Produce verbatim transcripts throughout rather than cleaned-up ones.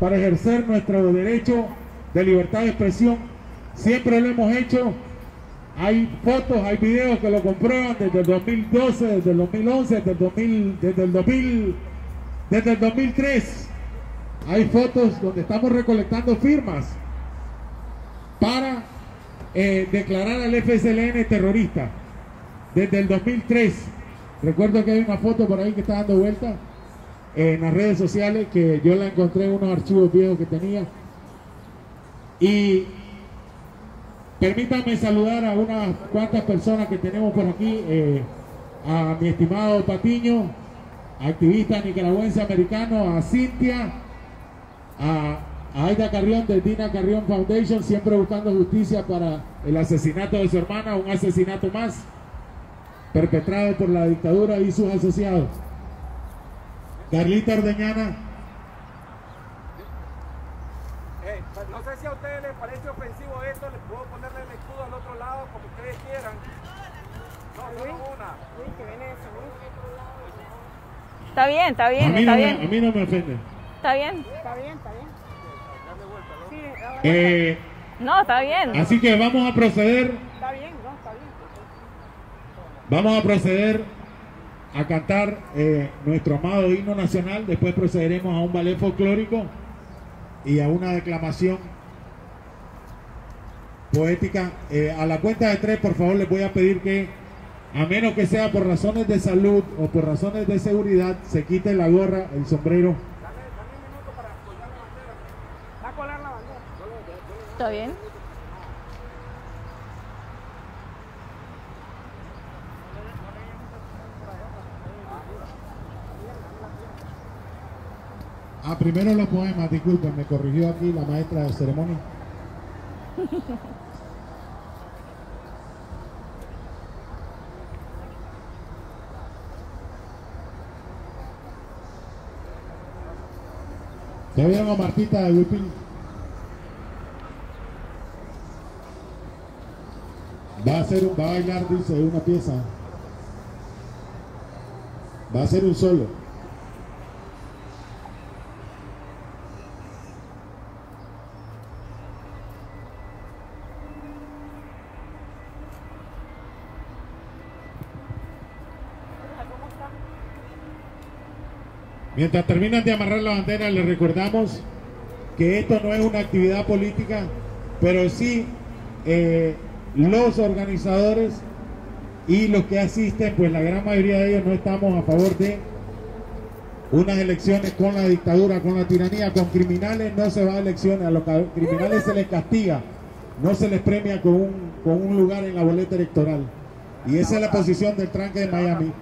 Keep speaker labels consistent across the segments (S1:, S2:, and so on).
S1: para ejercer nuestro derecho de libertad de expresión. Siempre lo hemos hecho. Hay fotos, hay videos que lo comprueban desde el dos mil doce, desde el dos mil once, desde el dos mil, desde el dos mil, desde el dos mil tres. Hay fotos donde estamos recolectando firmas para eh, declarar al F S L N terrorista desde el dos mil tres. Recuerdo que hay una foto por ahí que está dando vuelta en las redes sociales, que yo la encontré en unos archivos viejos que tenía. Y permítanme saludar a unas cuantas personas que tenemos por aquí, eh, a mi estimado Patiño, activista nicaragüense americano, a Cintia, a, a Aida Carrión de Dina Carrión Foundation, siempre buscando justicia para el asesinato de su hermana, un asesinato más perpetrado por la dictadura y sus asociados. Carlita Ordeñana.
S2: Eh, no sé si a ustedes les parece ofensivo esto, les puedo ponerle el escudo al otro lado como ustedes quieran. No, solo una. Uy, que viene eso, ¿no?
S3: Está bien, está bien,
S1: a mí
S3: está
S1: no
S3: bien.
S1: Me, a mí no me ofende.
S3: Está bien.
S2: Está bien, está bien. Dame vuelta, ¿no? Sí, dale vuelta.
S1: Eh,
S3: no, está bien.
S1: Así que vamos a proceder.
S2: Está bien, no, está bien.
S1: Vamos a proceder a cantar eh, nuestro amado himno nacional. Después procederemos a un ballet folclórico y a una declamación poética. Eh, a la cuenta de tres, por favor, les voy a pedir que, a menos que sea por razones de salud o por razones de seguridad, se quite la gorra, el sombrero.
S2: Dame, dame un minuto para colgar la bandera. Va a colar la bandera.
S3: Está bien.
S1: Ah, primero los poemas, disculpen, me corrigió aquí la maestra de ceremonia. ¿Ya vieron a Martita de Whipping? Va a hacer un, va a bailar, dice, una pieza. Va a hacer un solo. Mientras terminan de amarrar la bandera, les recordamos que esto no es una actividad política, pero sí eh, los organizadores y los que asisten, pues la gran mayoría de ellos no estamos a favor de unas elecciones con la dictadura, con la tiranía. Con criminales no se va a elecciones, a los criminales se les castiga, no se les premia con un, con un lugar en la boleta electoral. Y esa es la posición del tranque de Miami.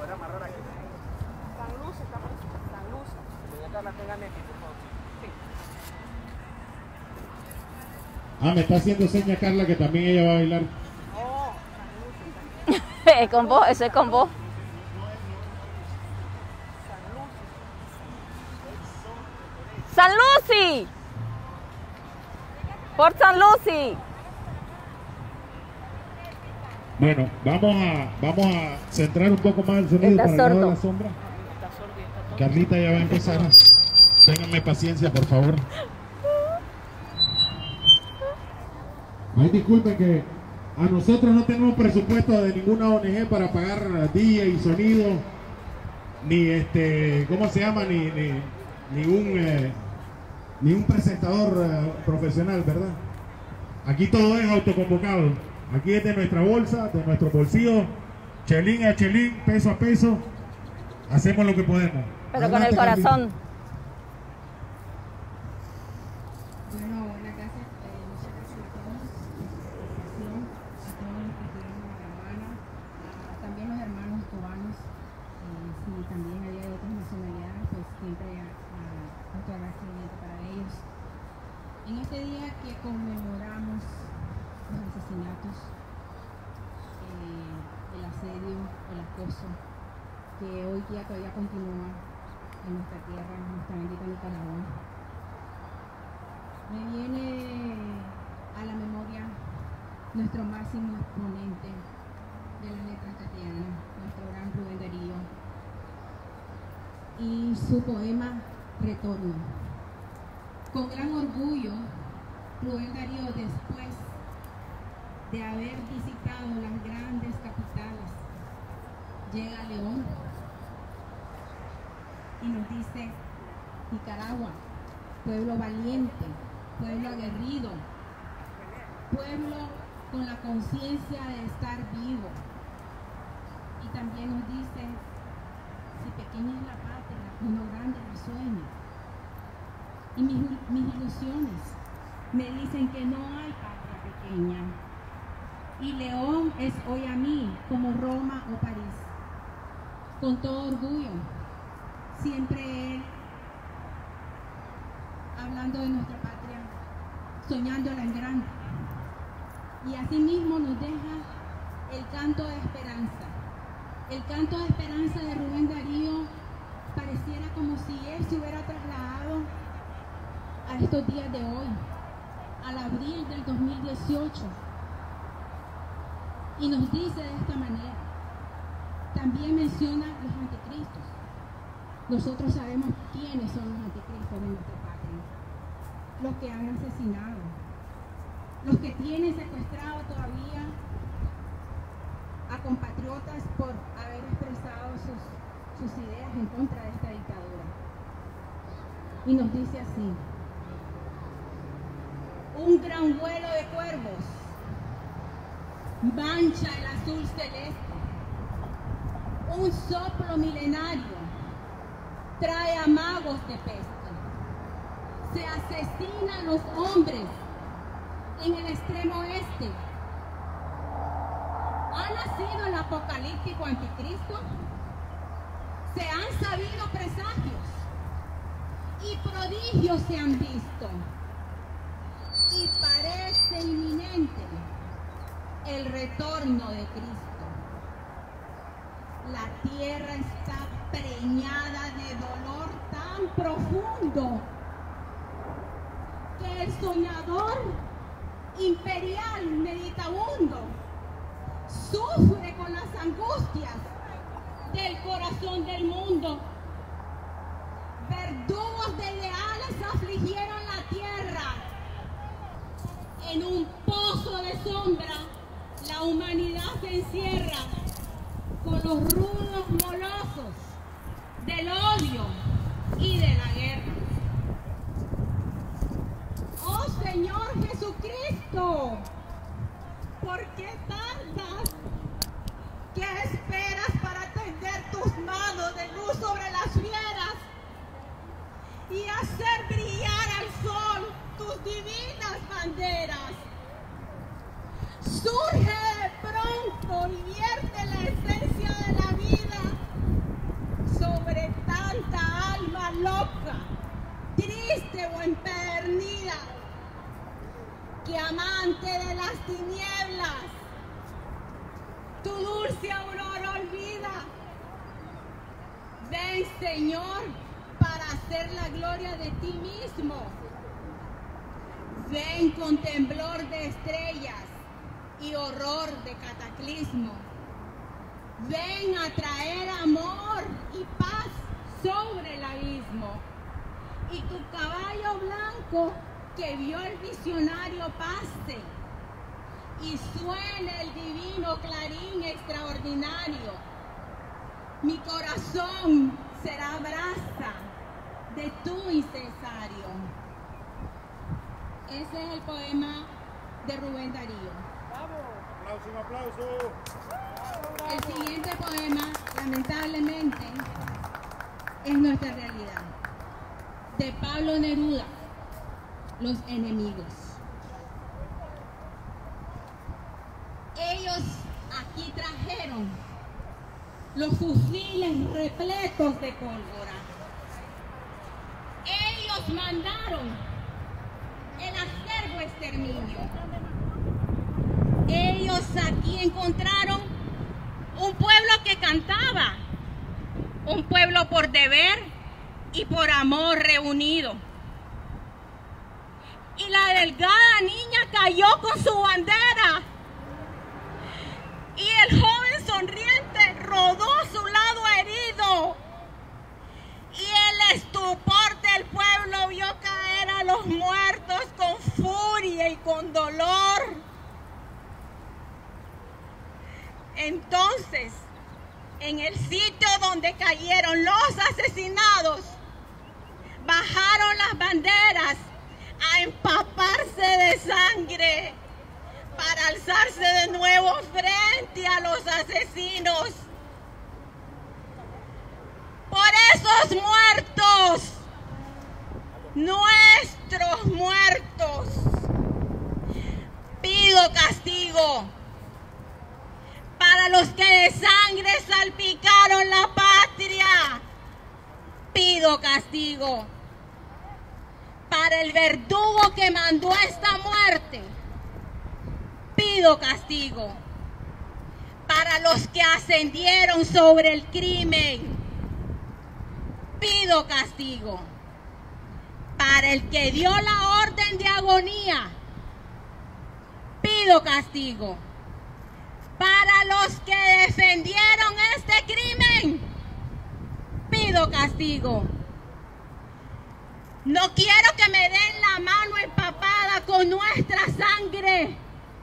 S1: Ah, me está haciendo seña Carla que también ella va a bailar.
S3: Es con vos, eso es con vos. San Lucy. Por San Lucy.
S1: Bueno, vamos a vamos a centrar un poco más el sonido
S3: Está
S1: para el lado de
S3: sordo.
S1: la sombra. Carlita ya va a empezar. Ténganme paciencia, por favor. Ay, disculpen que a nosotros no tenemos presupuesto de ninguna O N G para pagar D J y sonido, ni este, ¿cómo se llama? Ni, ni, ni un eh, ni un presentador eh, profesional, ¿verdad? Aquí todo es autoconvocado. Aquí es de nuestra bolsa, de nuestro bolsillo, chelín a chelín, peso a peso. Hacemos lo que podemos.
S3: Pero con el corazón.
S4: Bueno, buenas gracias. Eh, muchas gracias a todos por su participación, a todos los que estuvieron en La Habana, a también los hermanos cubanos. Eh, si también había de otras nacionalidades, pues siempre a, a nuestro agradecimiento para ellos. En este día que conmemoramos los asesinatos, eh, el asedio, el acoso, que hoy día todavía continúa en nuestra tierra, en nuestra bendita Nicaragua. Me viene a la memoria nuestro máximo exponente de las letras castellanas, nuestro gran Rubén Darío, y su poema Retorno. Con gran orgullo, Rubén Darío, después de haber visitado las grandes capitales, llega a León y nos dice: Nicaragua, pueblo valiente, pueblo aguerrido, pueblo con la conciencia de estar vivo. Y también nos dice: si pequeña es la patria, uno grande la sueña. Y mis, mis ilusiones me dicen que no hay patria pequeña. Y León es hoy a mí como Roma o París. Con todo orgullo, siempre él, hablando de nuestra patria, soñándola en grande. Y asimismo nos deja el canto de esperanza. El canto de esperanza de Rubén Darío pareciera como si él se hubiera trasladado a estos días de hoy, al abril del dos mil dieciocho. Y nos dice de esta manera. También menciona los anticristos. Nosotros sabemos quiénes son los anticristos de nuestra patria. Los que han asesinado, los que tienen secuestrado todavía a compatriotas por haber expresado sus, sus ideas en contra de esta dictadura. Y nos dice así: un gran vuelo de cuervos mancha el azul celeste, un soplo milenario trae amagos de peste, se asesinan los hombres en el extremo oeste. ¿Ha nacido el apocalíptico anticristo? Se han sabido presagios y prodigios se han visto, y parece inminente el retorno de Cristo. La tierra está preñada de dolor tan profundo que el soñador imperial meditabundo sufre con las angustias del corazón del mundo. Verdugos de leales afligieron la tierra. En un pozo de sombra la humanidad se encierra con los rudos molosos del odio y de la guerra. Oh Señor Jesucristo, ¿por qué tardas? ¿Qué esperas para tender tus manos de luz sobre las fieras y hacer brillar al sol tus divinas banderas? Surge de pronto y vierte la esencia de la vida sobre tanta alma loca, triste o empedernida, que amante de las tinieblas tu dulce aurora olvida. Ven, Señor, para hacer la gloria de ti mismo. Ven con temblor de estrellas y horror de cataclismo. Ven a traer amor y paz sobre el abismo. Y tu caballo blanco que vio el visionario pase y suene el divino clarín extraordinario. Mi corazón será brasa de tu incensario. Ese es el poema de Rubén Darío.
S2: Aplauso, un aplauso.
S4: El siguiente poema, lamentablemente, es nuestra realidad. De Pablo Neruda, Los enemigos. Ellos aquí trajeron los fusiles repletos de pólvora. Ellos mandaron el acervo exterminio. Ellos aquí encontraron un pueblo que cantaba, un pueblo por deber y por amor reunido. Y la delgada niña cayó con su bandera. Y el joven sonriente rodó su lado herido. Y el estupor del pueblo vio caer a los
S5: esos muertos con furia y con dolor. Entonces, en el sitio donde cayeron los asesinados, bajaron las banderas a empaparse de sangre para alzarse de nuevo frente a los asesinos. Por esos muertos, nuestros muertos, pido castigo. Para los que de sangre salpicaron la patria, pido castigo. Para el verdugo que mandó esta muerte, pido castigo. Para los que ascendieron sobre el crimen, pido castigo. Para el que dio la orden de agonía, pido castigo. Para los que defendieron este crimen, pido castigo. No quiero que me den la mano empapada con nuestra sangre.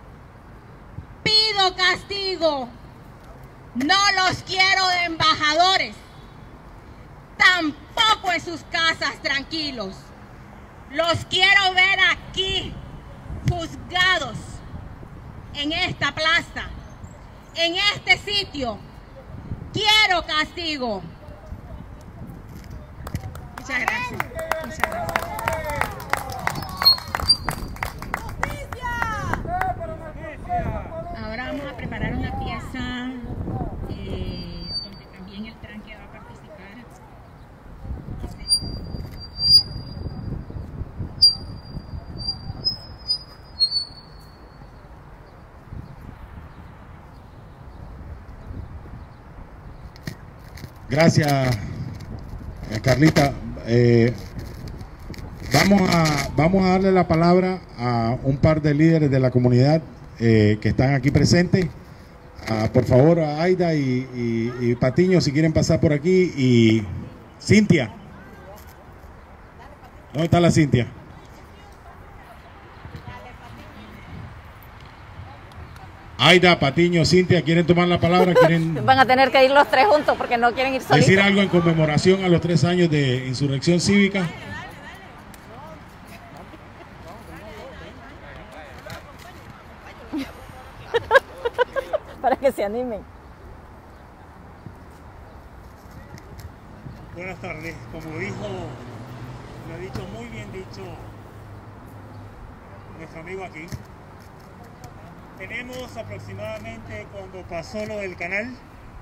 S5: Pido castigo. No los quiero de embajadores, tampoco en sus casas tranquilos. Los quiero ver aquí, juzgados, en esta plaza. En este sitio, quiero castigo. Muchas gracias. Muchas gracias. Ahora vamos a preparar una pieza eh, donde también el tranque va a participar.
S1: Gracias, Carlita. Eh, vamos, a, vamos a darle la palabra a un par de líderes de la comunidad eh, que están aquí presentes. Ah, por favor, a Aida y, y, y Patiño, si quieren pasar por aquí. Y Cintia. ¿Dónde está la Cintia? Aida, Patiño, Cintia, ¿quieren tomar la palabra? ¿Quieren
S3: Van a tener que ir los tres juntos porque no quieren ir solitos.
S1: decir algo en conmemoración a los tres años de insurrección cívica?
S3: Para que se animen.
S6: Buenas tardes. Como dijo, lo ha dicho muy bien dicho nuestro amigo aquí, tenemos aproximadamente, cuando pasó lo del canal,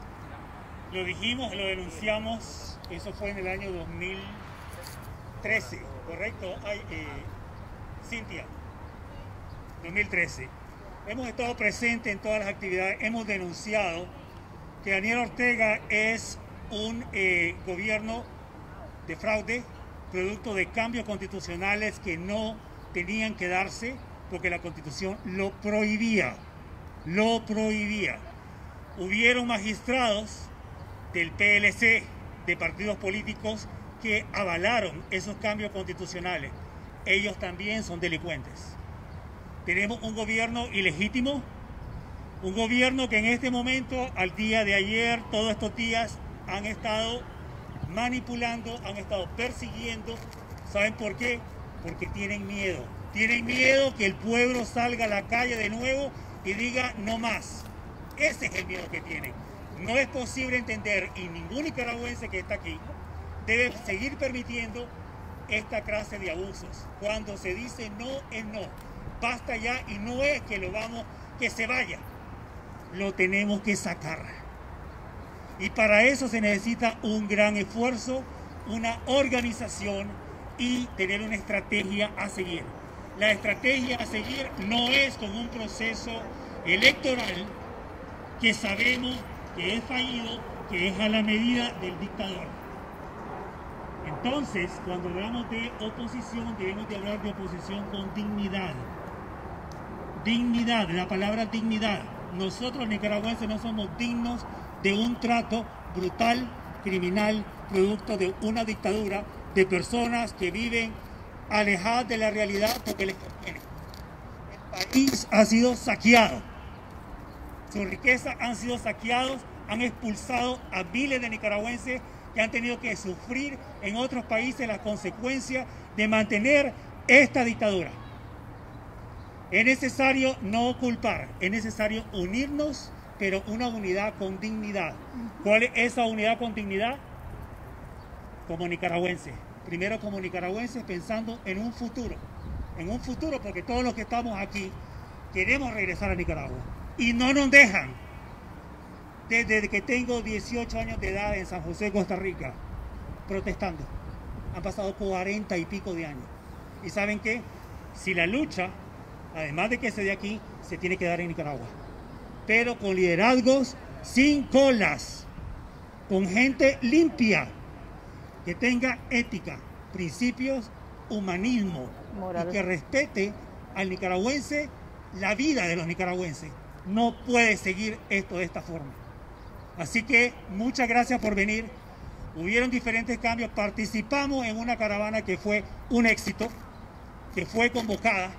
S6: lo dijimos, lo denunciamos, eso fue en el año dos mil trece, ¿correcto? Ay, eh, Cintia, dos mil trece. Hemos estado presentes en todas las actividades, hemos denunciado que Daniel Ortega es un eh, gobierno de fraude, producto de cambios constitucionales que no tenían que darse porque la Constitución lo prohibía, lo prohibía. Hubieron magistrados del P L C, de partidos políticos, que avalaron esos cambios constitucionales. Ellos también son delincuentes. Tenemos un gobierno ilegítimo, un gobierno que en este momento, al día de ayer, todos estos días, han estado manipulando, han estado persiguiendo. ¿Saben por qué? Porque tienen miedo. Tienen miedo que el pueblo salga a la calle de nuevo y diga no más. Ese es el miedo que tienen. No es posible entender, y ningún nicaragüense que está aquí debe seguir permitiendo esta clase de abusos. Cuando se dice no es no. Basta ya, y no es que lo vamos, que se vaya. Lo tenemos que sacar. Y para eso se necesita un gran esfuerzo, una organización y tener una estrategia a seguir. La estrategia a seguir no es con un proceso electoral que sabemos que es fallido, que es a la medida del dictador. Entonces, cuando hablamos de oposición, debemos de hablar de oposición con dignidad. Dignidad, la palabra dignidad. Nosotros nicaragüenses no somos dignos de un trato brutal, criminal, producto de una dictadura, de personas que viven alejadas de la realidad porque les conviene. El país ha sido saqueado, sus riquezas han sido saqueados, han expulsado a miles de nicaragüenses que han tenido que sufrir en otros países las consecuencias de mantener esta dictadura. Es necesario no culpar, es necesario unirnos, pero una unidad con dignidad. ¿Cuál es esa unidad con dignidad? Como nicaragüenses. Primero como nicaragüenses pensando en un futuro. En un futuro porque todos los que estamos aquí queremos regresar a Nicaragua. Y no nos dejan. Desde que tengo dieciocho años de edad en San José, Costa Rica, protestando. Han pasado cuarenta y pico de años. ¿Y saben qué? Si la lucha, además de que se dé aquí, se tiene que dar en Nicaragua. Pero con liderazgos sin colas, con gente limpia, que tenga ética, principios, humanismo, moral, y que respete al nicaragüense, la vida de los nicaragüenses. No puede seguir esto de esta forma. Así que muchas gracias por venir. Hubieron diferentes cambios, participamos en una caravana que fue un éxito, que fue convocada,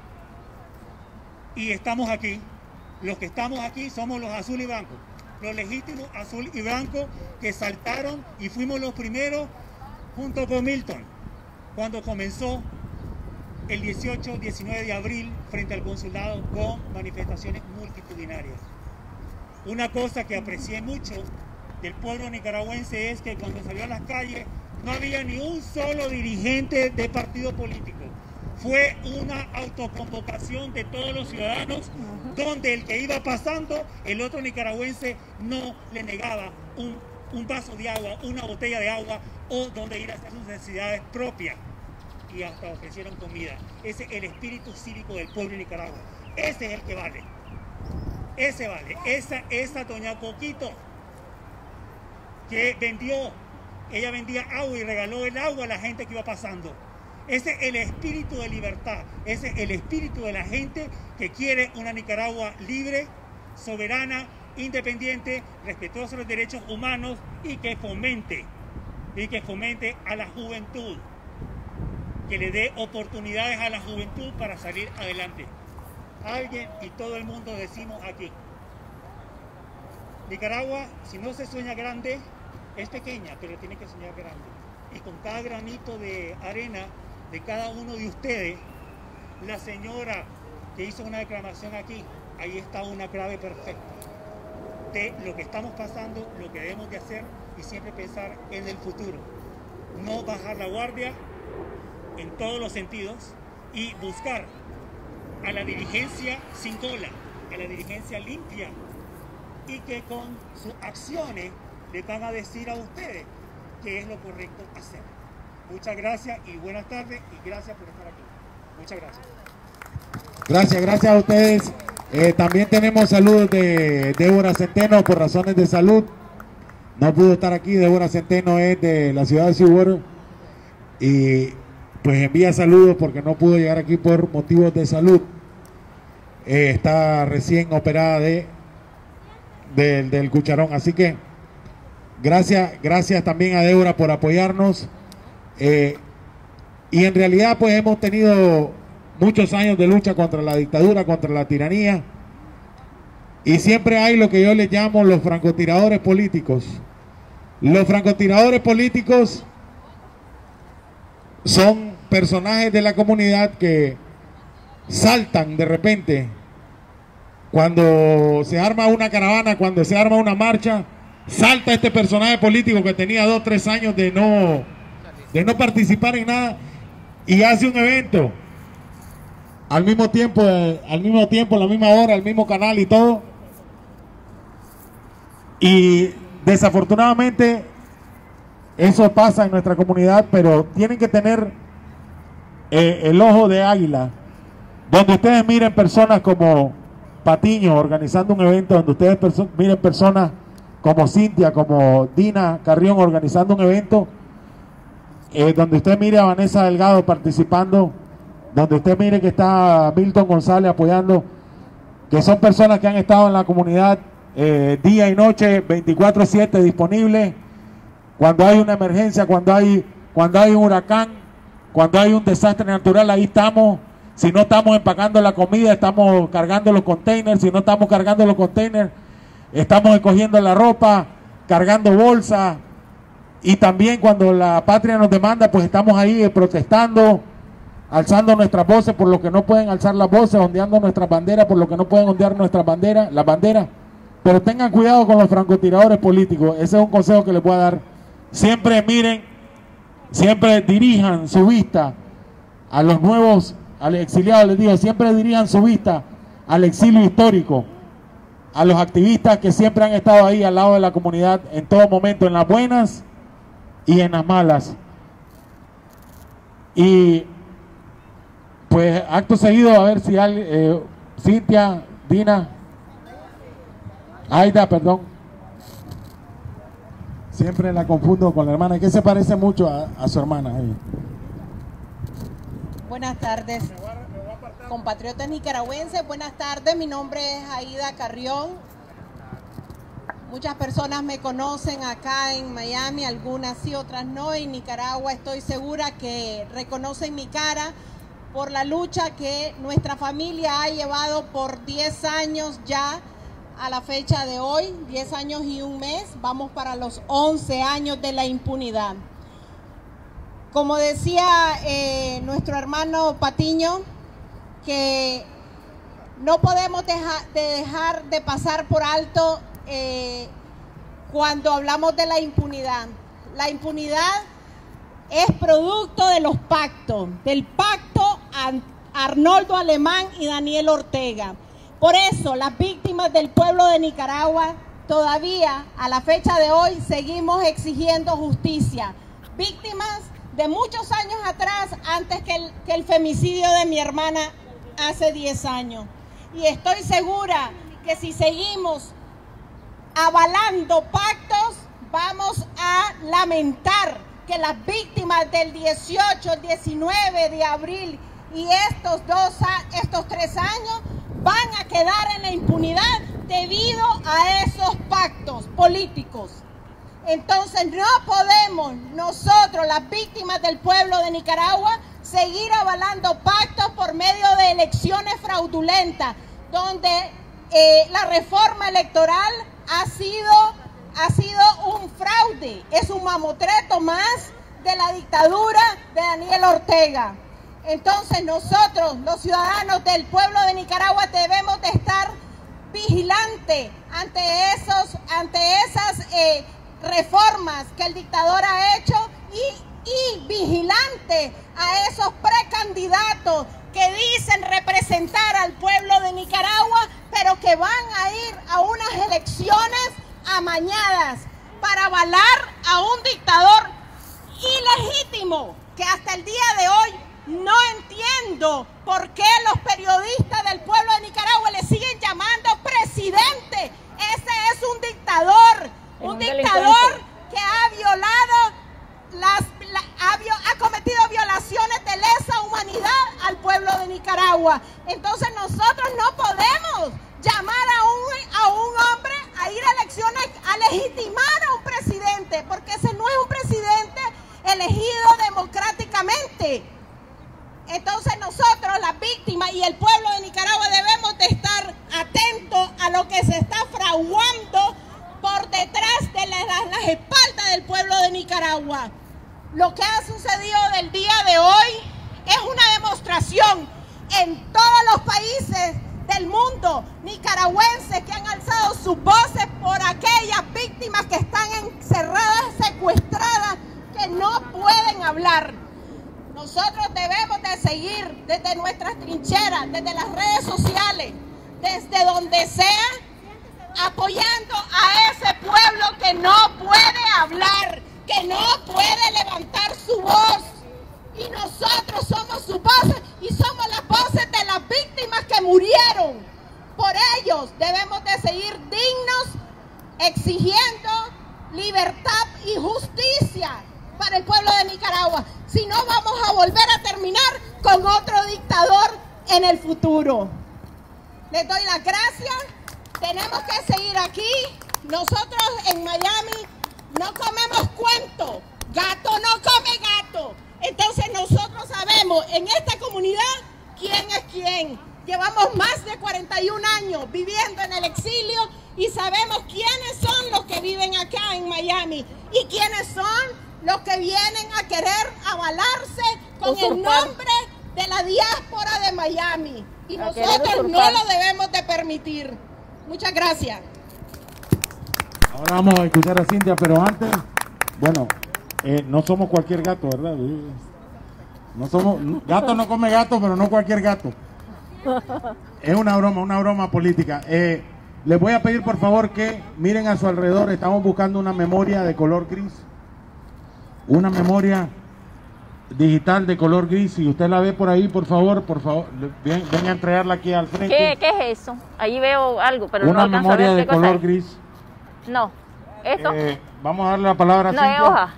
S6: y estamos aquí. Los que estamos aquí somos los azul y blanco, los legítimos azul y blanco que saltaron y fuimos los primeros junto con Milton cuando comenzó el dieciocho diecinueve de abril frente al consulado con manifestaciones multitudinarias. Una cosa que aprecié mucho del pueblo nicaragüense es que cuando salió a las calles no había ni un solo dirigente de partido político. Fue una autoconvocación de todos los ciudadanos donde el que iba pasando, el otro nicaragüense no le negaba un, un vaso de agua, una botella de agua o donde ir a hacer sus necesidades propias. Y hasta ofrecieron comida. Ese es el espíritu cívico del pueblo de Nicaragua. Ese es el que vale. Ese vale. Esa, esa doña Coquito que vendió, ella vendía agua y regaló el agua a la gente que iba pasando. Ese es el espíritu de libertad, ese es el espíritu de la gente que quiere una Nicaragua libre, soberana, independiente, respetuosa de los derechos humanos y que fomente, y que fomente a la juventud, que le dé oportunidades a la juventud para salir adelante. Alguien y todo el mundo decimos aquí, Nicaragua, si no se sueña grande, es pequeña, pero tiene que soñar grande. Y con cada granito de arena de cada uno de ustedes, la señora que hizo una declamación aquí, ahí está una clave perfecta de lo que estamos pasando, lo que debemos de hacer y siempre pensar en el futuro. No bajar la guardia en todos los sentidos y buscar a la dirigencia sin cola, a la dirigencia limpia y que con sus acciones les van a decir a ustedes qué es lo correcto hacer. Muchas gracias y buenas tardes y gracias por estar aquí. Muchas gracias.
S1: Gracias, gracias a ustedes. Eh, también tenemos saludos de Débora Centeno por razones de salud. No pudo estar aquí. Débora Centeno es de la ciudad de Ciudad y pues envía saludos porque no pudo llegar aquí por motivos de salud. Eh, está recién operada de, de del cucharón. Así que gracias, gracias también a Débora por apoyarnos. Eh, y en realidad pues hemos tenido muchos años de lucha contra la dictadura, contra la tiranía, y siempre hay lo que yo les llamo los francotiradores políticos. Los francotiradores políticos son personajes de la comunidad que saltan de repente cuando se arma una caravana, cuando se arma una marcha. Salta este personaje político que tenía dos, tres años de no, de no participar en nada y hace un evento al mismo tiempo, eh, al mismo tiempo, a la misma hora, al mismo canal y todo. Y desafortunadamente eso pasa en nuestra comunidad, pero tienen que tener eh, el ojo de águila, donde ustedes miren personas como Patiño organizando un evento, donde ustedes perso miren personas como Cintia, como Dina Carrión organizando un evento, eh, donde usted mire a Vanessa Delgado participando, donde usted mire que está Milton González apoyando, que son personas que han estado en la comunidad eh, día y noche, veinticuatro siete disponibles, cuando hay una emergencia, cuando hay, cuando hay un huracán, Cuando hay un desastre natural, ahí estamos. Si no estamos empacando la comida, estamos cargando los containers. Si no estamos cargando los containers, estamos escogiendo la ropa, cargando bolsas. Y también cuando la patria nos demanda, pues estamos ahí eh, protestando, alzando nuestras voces por lo que no pueden alzar las voces, ondeando nuestras banderas por lo que no pueden ondear nuestras banderas, las banderas. Pero tengan cuidado con los francotiradores políticos. Ese es un consejo que les voy a dar. Siempre miren, siempre dirijan su vista a los nuevos, al exiliado, les digo, siempre dirijan su vista al exilio histórico, a los activistas que siempre han estado ahí al lado de la comunidad en todo momento, en las buenas y en las malas. Y pues acto seguido, a ver si hay, eh, Cintia, Dina, Aida, perdón. Siempre la confundo con la hermana, que se parece mucho a, a su hermana. Ella.
S7: Buenas tardes, compatriotas nicaragüenses. Buenas tardes, mi nombre es Aida Carrión. Muchas personas me conocen acá en Miami, algunas sí, otras no. En Nicaragua estoy segura que reconocen mi cara por la lucha que nuestra familia ha llevado por diez años ya a la fecha de hoy, diez años y un mes. Vamos para los once años de la impunidad. Como decía eh, nuestro hermano Patiño, que no podemos dejar de, dejar de pasar por alto eh, cuando hablamos de la impunidad. La impunidad es producto de los pactos, del pacto Arnoldo Alemán y Daniel Ortega. Por eso las víctimas del pueblo de Nicaragua todavía a la fecha de hoy seguimos exigiendo justicia. Víctimas de muchos años atrás, antes que el, que el femicidio de mi hermana hace diez años. Y estoy segura que si seguimos avalando pactos, vamos a lamentar que las víctimas del dieciocho, diecinueve de abril y estos, dos, estos tres años van a quedar en la impunidad debido a esos pactos políticos. Entonces no podemos nosotros, las víctimas del pueblo de Nicaragua, seguir avalando pactos por medio de elecciones fraudulentas, donde eh, la reforma electoral ha sido, ha sido un fraude, es un mamotreto más de la dictadura de Daniel Ortega. Entonces nosotros, los ciudadanos del pueblo de Nicaragua, debemos de estar vigilantes ante, esos, ante esas eh, reformas que el dictador ha hecho y, y vigilante a esos precandidatos que dicen representar al pueblo de Nicaragua, pero que van a ir a unas elecciones amañadas para avalar a un dictador ilegítimo, que hasta el día de hoy no entiendo por qué los periodistas del pueblo de Nicaragua le siguen llamando presidente. Ese es un dictador, un, un dictador que ha violado, las, la, ha, ha cometido violaciones de lesa humanidad al pueblo de Nicaragua. Entonces nosotros no podemos llamar a un, a un hombre a ir a elecciones a legitimar a un presidente, porque ese no es un presidente elegido democráticamente. Entonces nosotros, las víctimas y el pueblo de Nicaragua, debemos de estar atentos a lo que se está fraguando por detrás de la, la, las espaldas del pueblo de Nicaragua. Lo que ha sucedido del día de hoy es una demostración en todos los países del mundo nicaragüenses que han alzado sus voces por aquellas víctimas que están encerradas, secuestradas, que no pueden hablar. Nosotros debemos de seguir desde nuestras trincheras, desde las redes sociales, desde donde sea, apoyando a ese pueblo que no puede hablar, que no puede levantar su voz. Y nosotros somos sus voces y somos las voces de las víctimas que murieron. Por ellos debemos de seguir dignos, exigiendo libertad y justicia para el pueblo de Nicaragua. Si no, vamos a volver a terminar con otro dictador en el futuro. Les doy las gracias. Tenemos que seguir aquí. Nosotros en Miami no comemos cuento. Gato no come gato. Entonces nosotros sabemos en esta comunidad quién es quién. Llevamos más de cuarenta y un años viviendo en el exilio y sabemos quiénes son los que viven acá en Miami y quiénes son los que vienen a querer avalarse con el nombre de la diáspora de Miami. Y nosotros no lo debemos de permitir. Muchas gracias.
S1: Ahora vamos a escuchar a Cintia, pero antes, bueno, eh, no somos cualquier gato, ¿verdad? No somos, gato no come gato, pero no cualquier gato. Es una broma, una broma política. Eh, les voy a pedir por favor que miren a su alrededor. Estamos buscando una memoria de color gris. Una memoria digital de color gris. Si usted la ve por ahí, por favor, por favor, ven, venga a entregarla aquí al frente.
S3: ¿Qué, qué es eso? Ahí veo algo, pero
S1: una
S3: no alcanzo a ver
S1: memoria de
S3: qué cosa
S1: color
S3: es.
S1: gris.
S3: No, ¿esto?
S1: Eh, vamos a darle la palabra a
S3: no, es
S1: Cintia.
S3: hoja.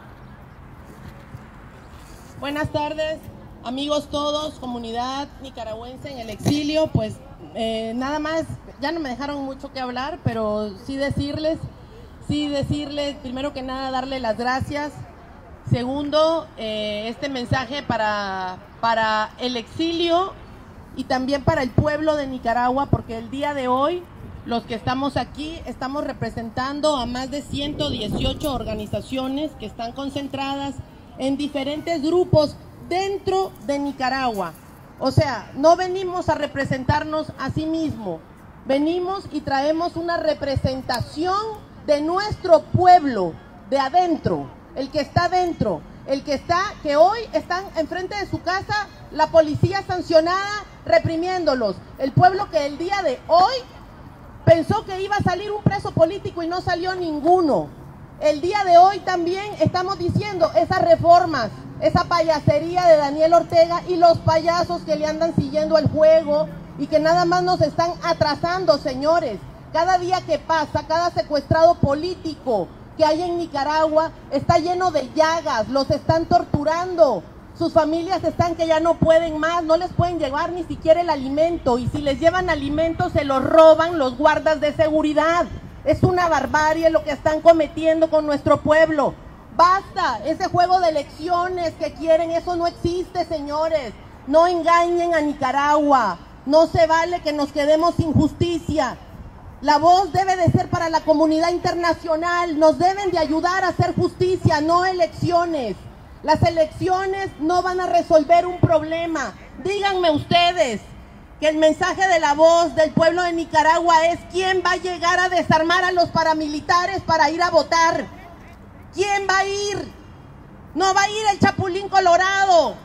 S7: Buenas tardes, amigos todos, comunidad nicaragüense en el exilio. Pues eh, nada más, ya no me dejaron mucho que hablar, pero sí decirles, sí decirles, primero que nada, darle las gracias. Segundo, eh, este mensaje para, para el exilio y también para el pueblo de Nicaragua, porque el día de hoy, los que estamos aquí, estamos representando a más de ciento dieciocho organizaciones que están concentradas en diferentes grupos dentro de Nicaragua. O sea, no venimos a representarnos a sí mismos, venimos y traemos una representación de nuestro pueblo, de adentro, el que está adentro, el que está, que hoy están enfrente de su casa, la policía sancionada, reprimiéndolos. El pueblo que el día de hoy pensó que iba a salir un preso político y no salió ninguno. El día de hoy también estamos diciendo esas reformas, esa payasería de Daniel Ortega y los payasos que le andan siguiendo el juego y que nada más nos están atrasando, señores. Cada día que pasa, cada secuestrado político que hay en Nicaragua está lleno de llagas, los están torturando. Sus familias están que ya no pueden más, no les pueden llevar ni siquiera el alimento, y si les llevan alimento se los roban los guardas de seguridad. Es una barbarie lo que están cometiendo con nuestro pueblo. Basta, ese juego de elecciones que quieren, eso no existe, señores. No engañen a Nicaragua, no se vale que nos quedemos sin justicia. La voz debe de ser para la comunidad internacional, nos deben de ayudar a hacer justicia, no elecciones. Las elecciones no van a resolver un problema. Díganme ustedes que el mensaje de la voz del pueblo de Nicaragua es quién va a llegar a desarmar a los paramilitares para ir a votar. ¿Quién va a ir? No va a ir el Chapulín Colorado.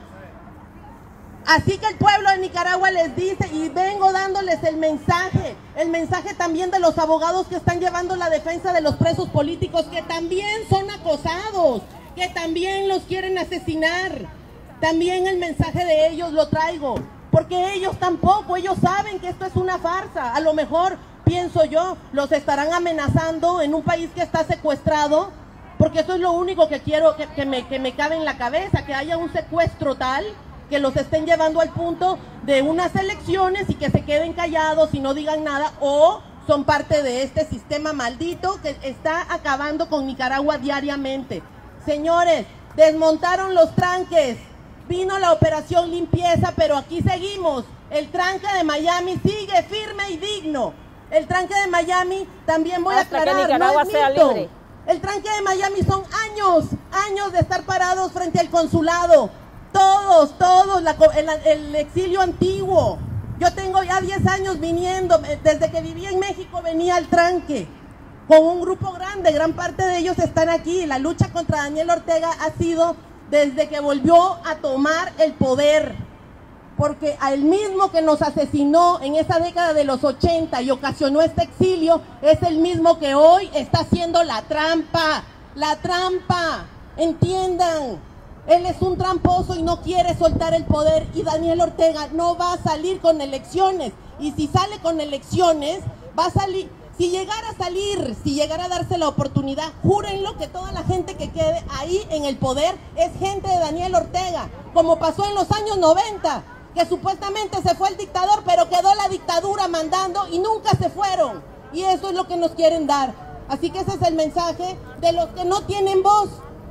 S7: Así que el pueblo de Nicaragua les dice, y vengo dándoles el mensaje, el mensaje también de los abogados que están llevando la defensa de los presos políticos, que también son acosados, que también los quieren asesinar. También el mensaje de ellos lo traigo, porque ellos tampoco, ellos saben que esto es una farsa. A lo mejor, pienso yo, los estarán amenazando en un país que está secuestrado, porque eso es lo único que quiero que, que, me, que me cabe en la cabeza, que haya un secuestro tal que los estén llevando al punto de unas elecciones y que se queden callados y no digan nada, o son parte de este sistema maldito que está acabando con Nicaragua diariamente. Señores, desmontaron los tranques, vino la operación limpieza, pero aquí seguimos. El tranque de Miami sigue firme y digno. El tranque de Miami, también voy a aclarar,
S3: hasta que Nicaragua
S7: no es
S3: sea
S7: mito.
S3: libre.
S7: El tranque de Miami son años, años de estar parados frente al consulado. Todos, todos, la, el, el exilio antiguo. Yo tengo ya diez años viniendo, desde que vivía en México venía al tranque, con un grupo grande, gran parte de ellos están aquí. La lucha contra Daniel Ortega ha sido desde que volvió a tomar el poder, porque al mismo que nos asesinó en esa década de los ochenta y ocasionó este exilio, es el mismo que hoy está haciendo la trampa, la trampa, entiendan. Él es un tramposo y no quiere soltar el poder, y Daniel Ortega no va a salir con elecciones, y si sale con elecciones, va a salir, si llegara a salir, si llegara a darse la oportunidad, júrenlo que toda la gente que quede ahí en el poder es gente de Daniel Ortega, como pasó en los años noventa, que supuestamente se fue el dictador, pero quedó la dictadura mandando y nunca se fueron, y eso es lo que nos quieren dar. Así que ese es el mensaje de los que no tienen voz.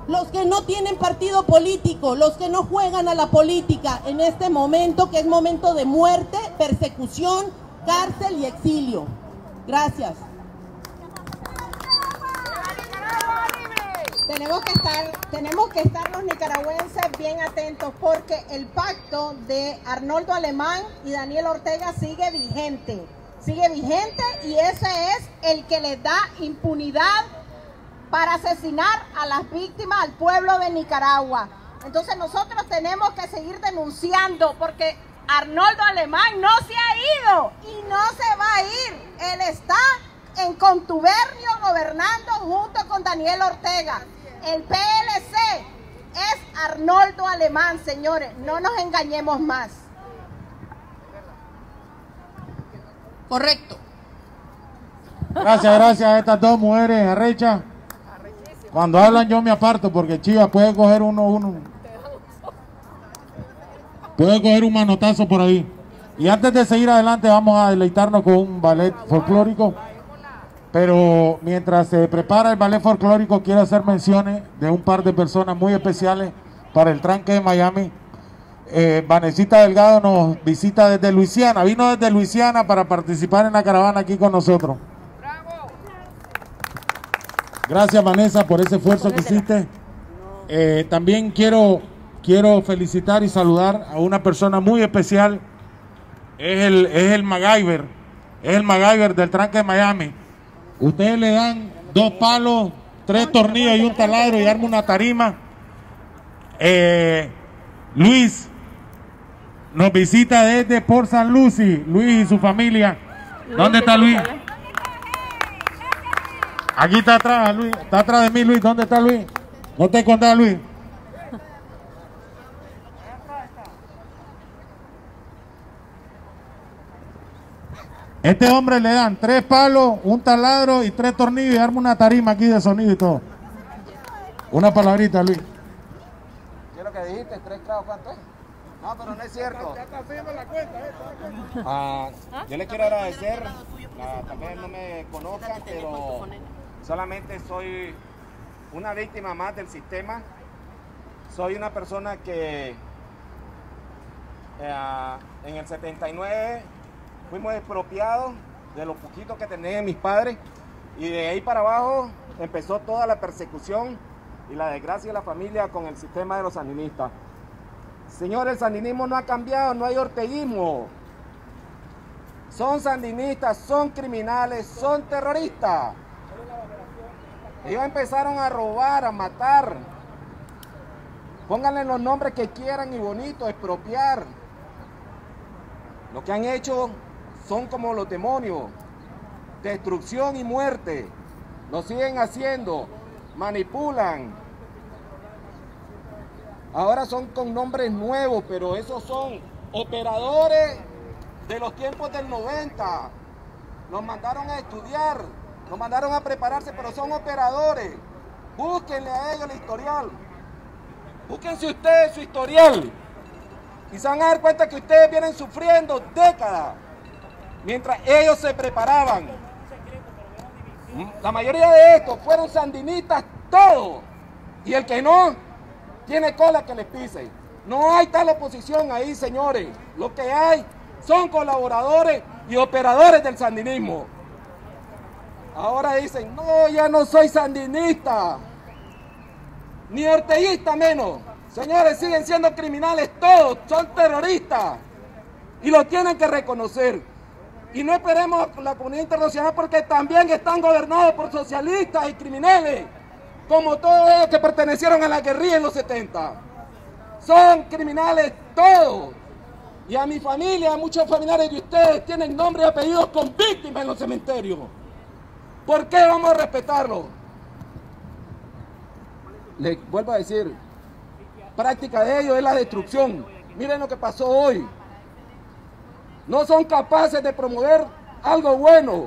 S7: los que no tienen partido político, los que no juegan a la política en este momento, que es momento de muerte, persecución, cárcel y exilio. Gracias.
S8: Tenemos que estar, tenemos que estar los nicaragüenses bien atentos porque el pacto de Arnoldo Alemán y Daniel Ortega sigue vigente, sigue vigente y ese es el que les da impunidad para asesinar a las víctimas, al pueblo de Nicaragua. Entonces nosotros tenemos que seguir denunciando porque Arnoldo Alemán no se ha ido y no se va a ir. Él está en contubernio gobernando junto con Daniel Ortega. El P L C es Arnoldo Alemán, señores, no nos engañemos más.
S7: Correcto.
S1: Gracias, gracias a estas dos mujeres arrechas. Cuando hablan yo me aparto porque Chivas puede coger uno, uno. Puede coger un manotazo por ahí. Y antes de seguir adelante vamos a deleitarnos con un ballet folclórico. Pero mientras se prepara el ballet folclórico, quiero hacer menciones de un par de personas muy especiales para el tranque de Miami. Eh, Vanesita Delgado nos visita desde Luisiana, vino desde Luisiana para participar en la caravana aquí con nosotros. Gracias, Vanessa, por ese esfuerzo que hiciste. Eh, también quiero, quiero felicitar y saludar a una persona muy especial. Es el, es el MacGyver, es el MacGyver del tranque de Miami. Ustedes le dan dos palos, tres tornillos y un taladro y arma una tarima. Eh, Luis nos visita desde Port Saint Lucie, Luis y su familia. ¿Dónde está Luis? Aquí está atrás, Luis. Está atrás de mí, Luis. ¿Dónde está Luis? No te escondas, Luis. Este hombre le dan tres palos, un taladro y tres tornillos y arma una tarima aquí de sonido y todo. Una palabrita, Luis.
S2: ¿Qué es lo que dijiste? ¿Tres clavos cuánto es? No, pero no es cierto. Ah, yo le quiero agradecer, ah, tal vez no me conozcan, pero solamente soy una víctima más del sistema. Soy una persona que eh, en el setenta y nueve fuimos expropiados de lo poquito que tenían mis padres y de ahí para abajo empezó toda la persecución y la desgracia de la familia con el sistema de los sandinistas. Señores, el sandinismo no ha cambiado, no hay orteguismo. Son sandinistas, son criminales, son terroristas. Ellos empezaron a robar, a matar. Pónganle los nombres que quieran y bonitos, expropiar. Lo que han hecho son como los demonios, destrucción y muerte. Lo siguen haciendo, manipulan. Ahora son con nombres nuevos, pero esos son operadores de los tiempos del noventa. Los mandaron a estudiar, los mandaron a prepararse, pero son operadores. Búsquenle a ellos el historial. Búsquense ustedes su historial. Y se van a dar cuenta que ustedes vienen sufriendo décadas mientras ellos se preparaban. La mayoría de estos fueron sandinistas todos. Y el que no, tiene cola que les pise. No hay tal oposición ahí, señores. Lo que hay son colaboradores y operadores del sandinismo. Ahora dicen, no, ya no soy sandinista. Ni orteguista menos. Señores, siguen siendo criminales todos, son terroristas. Y lo tienen que reconocer. Y no esperemos la comunidad internacional porque también están gobernados por socialistas y criminales. Como todos ellos que pertenecieron a la guerrilla en los setenta. Son criminales todos. Y a mi familia, a muchos familiares de ustedes tienen nombres y apellidos con víctimas en los cementerios. ¿Por qué vamos a respetarlo? Les vuelvo a decir, práctica de ellos es la destrucción. Miren lo que pasó hoy. No son capaces de promover algo bueno.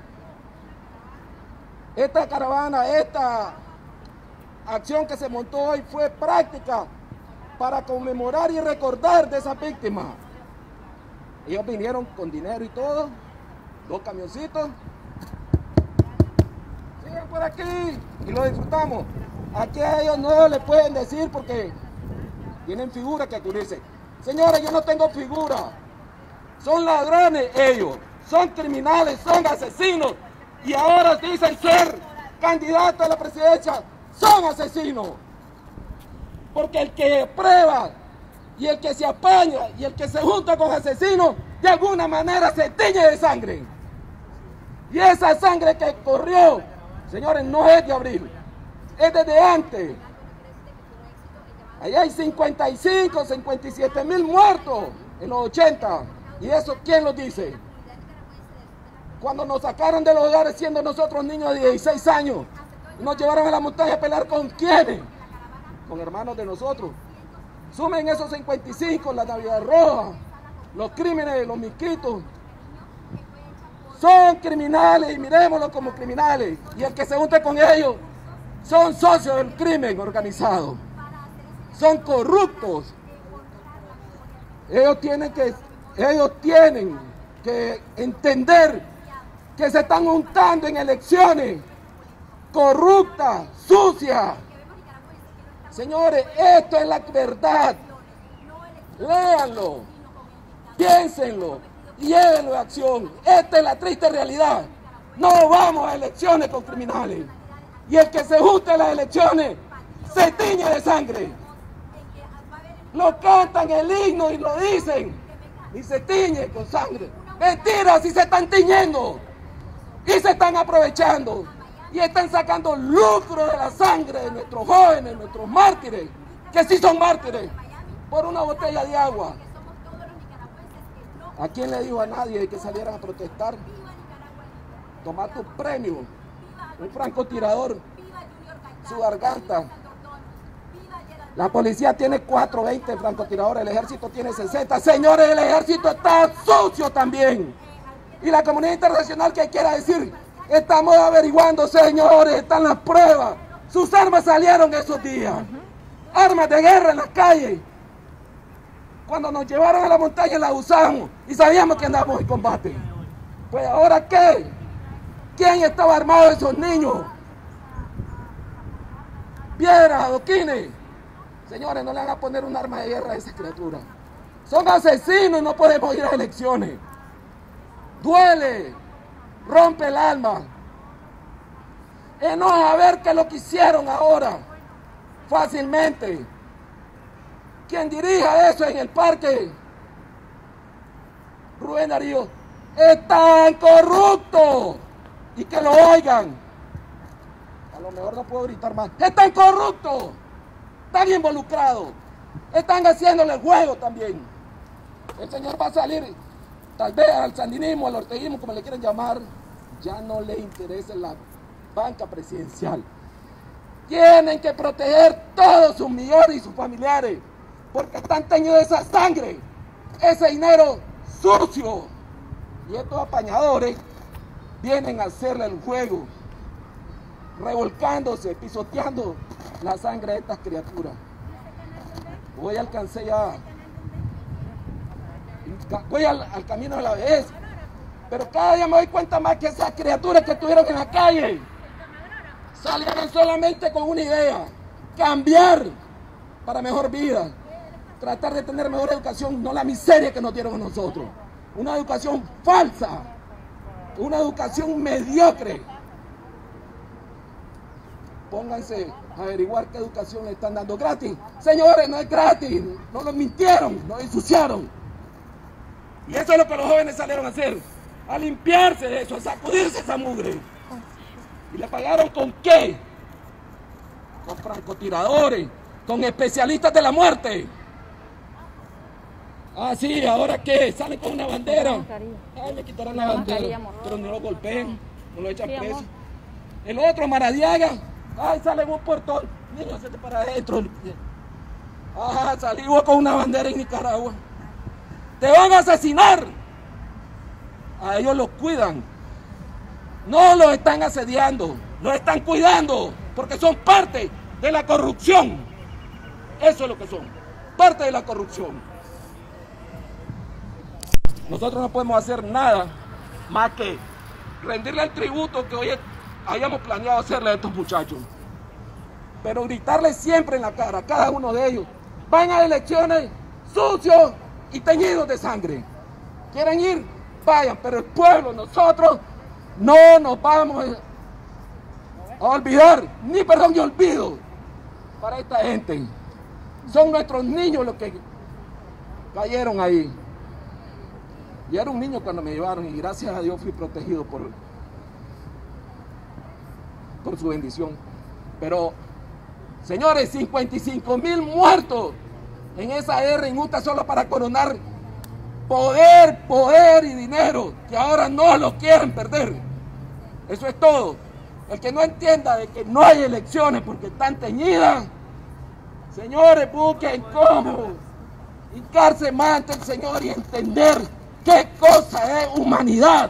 S2: Esta caravana, esta acción que se montó hoy fue práctica para conmemorar y recordar de esas víctimas. Ellos vinieron con dinero y todo, dos camioncitos. Sigan por aquí y lo disfrutamos.
S9: Aquí a ellos no le pueden decir porque tienen figura que cubrirse. Señores, yo no tengo figura. Son ladrones ellos, son criminales, son asesinos. Y ahora dicen ser candidatos a la presidencia, son asesinos. Porque el que prueba y el que se apaña y el que se junta con asesinos, de alguna manera se tiñe de sangre. Y esa sangre que corrió, señores, no es de abril, es desde antes. Allá hay cincuenta y cinco, cincuenta y siete mil muertos en los ochenta. ¿Y eso quién los dice? Cuando nos sacaron de los hogares siendo nosotros niños de dieciséis años, nos llevaron a la montaña a pelear ¿con quiénes? Con hermanos de nosotros. Sumen esos cincuenta y cinco, la Navidad Roja, los crímenes, los miquitos. Son criminales y miremoslos como criminales. Y el que se junte con ellos son socios del crimen organizado. Son corruptos. Ellos tienen que, ellos tienen que entender que se están juntando en elecciones corruptas, sucias. Señores, esto es la verdad. Léanlo, piénsenlo y llévenlo a acción. Esta es la triste realidad. No vamos a elecciones con criminales. Y el que se junte a las elecciones se tiñe de sangre. Lo cantan el himno y lo dicen. Y se tiñe con sangre. Mentira, si se están tiñendo. Y se están aprovechando. Y están sacando lucro de la sangre de nuestros jóvenes, nuestros mártires, que sí son mártires, por una botella de agua. ¿A quién le dijo a nadie que salieran a protestar? Toma tu premio. Un francotirador, su garganta. La policía tiene cuatrocientos veinte francotiradores, el ejército tiene sesenta. Señores, el ejército está sucio también. Y la comunidad internacional, ¿qué quiera decir? Estamos averiguando, señores, están las pruebas. Sus armas salieron esos días. Armas de guerra en las calles. Cuando nos llevaron a la montaña las usamos y sabíamos que andábamos en combate. Pues ahora, ¿qué? ¿Quién estaba armado de esos niños? Piedras, adoquines. Señores, no le van a poner un arma de guerra a esas criaturas. Son asesinos y no podemos ir a elecciones. Duele, rompe el alma. Enoja a ver que lo que hicieron ahora, fácilmente. Quien dirija eso en el parque, Rubén Darío, es tan corrupto. Y que lo oigan. A lo mejor no puedo gritar más. Es tan corrupto. Están involucrados. Están haciéndole el juego también. El señor va a salir, tal vez al sandinismo, al orteguismo, como le quieren llamar, ya no le interesa la banca presidencial. Tienen que proteger todos sus millones y sus familiares, porque están teñidos de esa sangre, ese dinero sucio. Y estos apañadores vienen a hacerle el juego, revolcándose, pisoteando la sangre de estas criaturas. Hoy alcancé ya, voy al, al camino de la vejez, pero cada día me doy cuenta más que esas criaturas que estuvieron en la calle salieron solamente con una idea: cambiar para mejor vida, tratar de tener mejor educación, no la miseria que nos dieron a nosotros, una educación falsa, una educación mediocre. Pónganse a averiguar qué educación le están dando gratis. Señores, no es gratis, no nos mintieron, nos ensuciaron. Y eso es lo que los jóvenes salieron a hacer, a limpiarse de eso, a sacudirse esa mugre. ¿Y le pagaron con qué? Con francotiradores, con especialistas de la muerte. Ah, sí, ¿ahora qué? Salen con una bandera. Ay, me quitarán la bandera, pero no lo golpeen, no lo echan preso. El otro, Maradiaga, ay, sale vos por todo. Niño, hacete para adentro. Ah, salí vos con una bandera en Nicaragua. Te van a asesinar. A ellos los cuidan. No los están asediando, los están cuidando, porque son parte de la corrupción. Eso es lo que son, parte de la corrupción. Nosotros no podemos hacer nada más que rendirle el tributo que hoy hayamos planeado hacerle a estos muchachos. pero gritarle siempre en la cara a cada uno de ellos: van a elecciones sucios y teñidos de sangre. ¿Quieren ir? Vayan, pero el pueblo, nosotros, no nos vamos a olvidar, ni perdón ni olvido para esta gente. Son nuestros niños los que cayeron ahí. Yo era un niño cuando me llevaron y gracias a Dios fui protegido por, por su bendición. Pero, señores, cincuenta y cinco mil muertos en esa guerra injusta solo para coronar poder, poder y dinero, que ahora no lo quieren perder. Eso es todo. El que no entienda de que no hay elecciones porque están teñidas, señores, busquen cómo hincarse más ante el Señor y entender qué cosa es humanidad.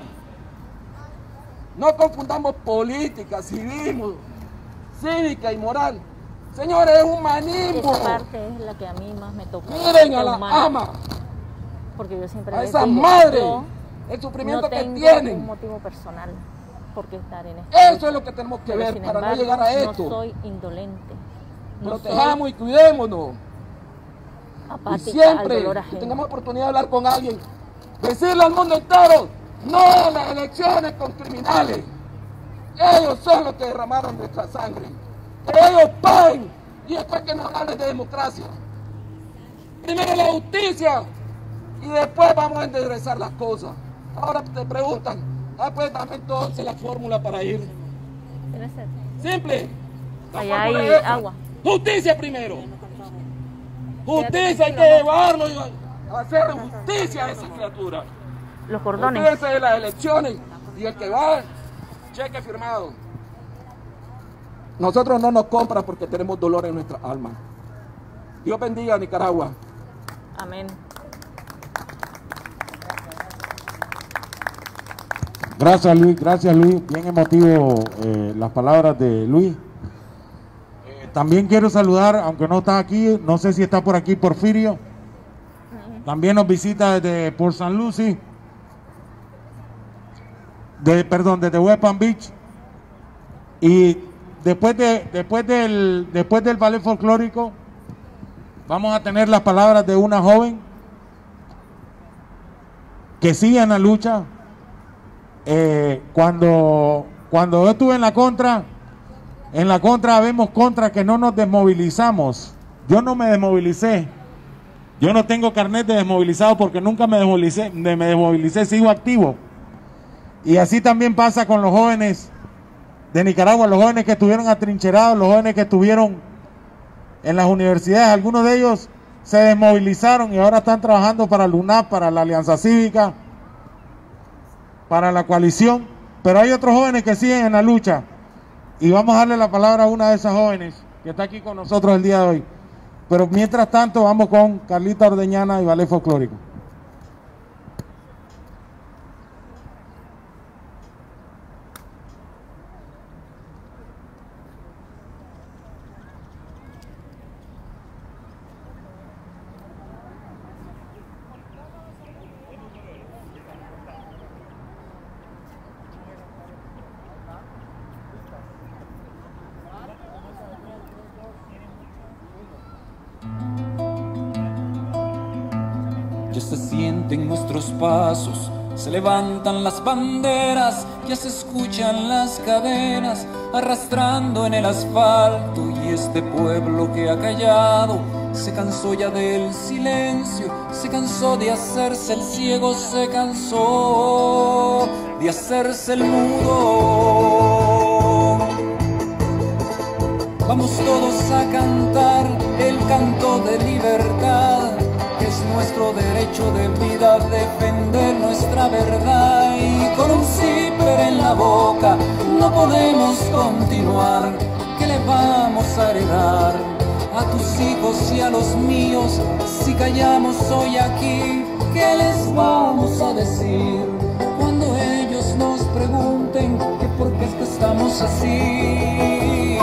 S9: No confundamos política, civismo, cívica y moral. Señores, es humanismo.
S3: Esa parte es la que a mí más me toca.
S9: Miren a la ama,
S3: porque yo siempre
S9: a
S3: les
S9: esa
S3: digo,
S9: madre,
S3: yo
S9: el sufrimiento
S3: no
S9: que
S3: tengo
S9: tienen.
S3: un motivo personal por qué estar en esto.
S9: Eso es lo que tenemos que
S3: Pero,
S9: ver
S3: sin
S9: para
S3: embargo,
S9: no llegar a esto.
S3: No soy indolente. No
S9: Protejamos
S3: soy
S9: y cuidémonos. Y
S3: apática
S9: siempre
S3: al dolor
S9: que
S3: ajeno.
S9: tengamos oportunidad de hablar con alguien, decirle al mundo entero: no a las elecciones con criminales. Ellos son los que derramaron nuestra sangre. Que ellos paguen y después que nos hablen de democracia. Primero la justicia y después vamos a enderezar las cosas. Ahora te preguntan: ah, pues dame entonces la fórmula para ir.
S3: ¿Tienes sed?
S9: Simple. La
S3: Allá
S9: fórmula
S3: hay
S9: es esa.
S3: agua.
S9: Justicia primero. Justicia, hay que llevarlo y hacer justicia a esa criatura.
S3: Los cordones.
S9: Olvídense de las elecciones y el que va, cheque firmado. Nosotros no nos compran porque tenemos dolor en nuestra alma. Dios bendiga a Nicaragua.
S3: Amén.
S1: Gracias Luis, gracias Luis, bien emotivo eh, las palabras de Luis. Eh, también quiero saludar, aunque no está aquí, no sé si está por aquí Porfirio, también nos visita desde Port Saint Lucie, de, perdón, desde West Palm Beach, y después, de, después, del, después del ballet folclórico vamos a tener las palabras de una joven que sigue en la lucha. Eh, cuando, cuando yo estuve en la contra, en la contra vemos contra que no nos desmovilizamos. Yo no me desmovilicé. Yo no tengo carnet de desmovilizado porque nunca me desmovilicé, me desmovilicé, sigo activo. Y así también pasa con los jóvenes de Nicaragua, los jóvenes que estuvieron atrincherados, los jóvenes que estuvieron en las universidades. Algunos de ellos se desmovilizaron y ahora están trabajando para la U N A P, para la Alianza Cívica, para la coalición, pero hay otros jóvenes que siguen en la lucha y vamos a darle la palabra a una de esas jóvenes que está aquí con nosotros el día de hoy. Pero mientras tanto vamos con Carlita Ordeñana y ballet folclórico.
S10: Ya se sienten nuestros pasos, se levantan las banderas, ya se escuchan las cadenas arrastrando en el asfalto, y este pueblo que ha callado se cansó ya del silencio, se cansó de hacerse el ciego, se cansó de hacerse el mudo. Vamos todos a cantar el canto de libertad, que es nuestro derecho de vida, defender nuestra verdad. Y con un zipper en la boca no podemos continuar. ¿Qué le vamos a heredar a tus hijos y a los míos si callamos hoy aquí? ¿Qué les vamos a decir cuando ellos nos pregunten que por qué es que estamos así?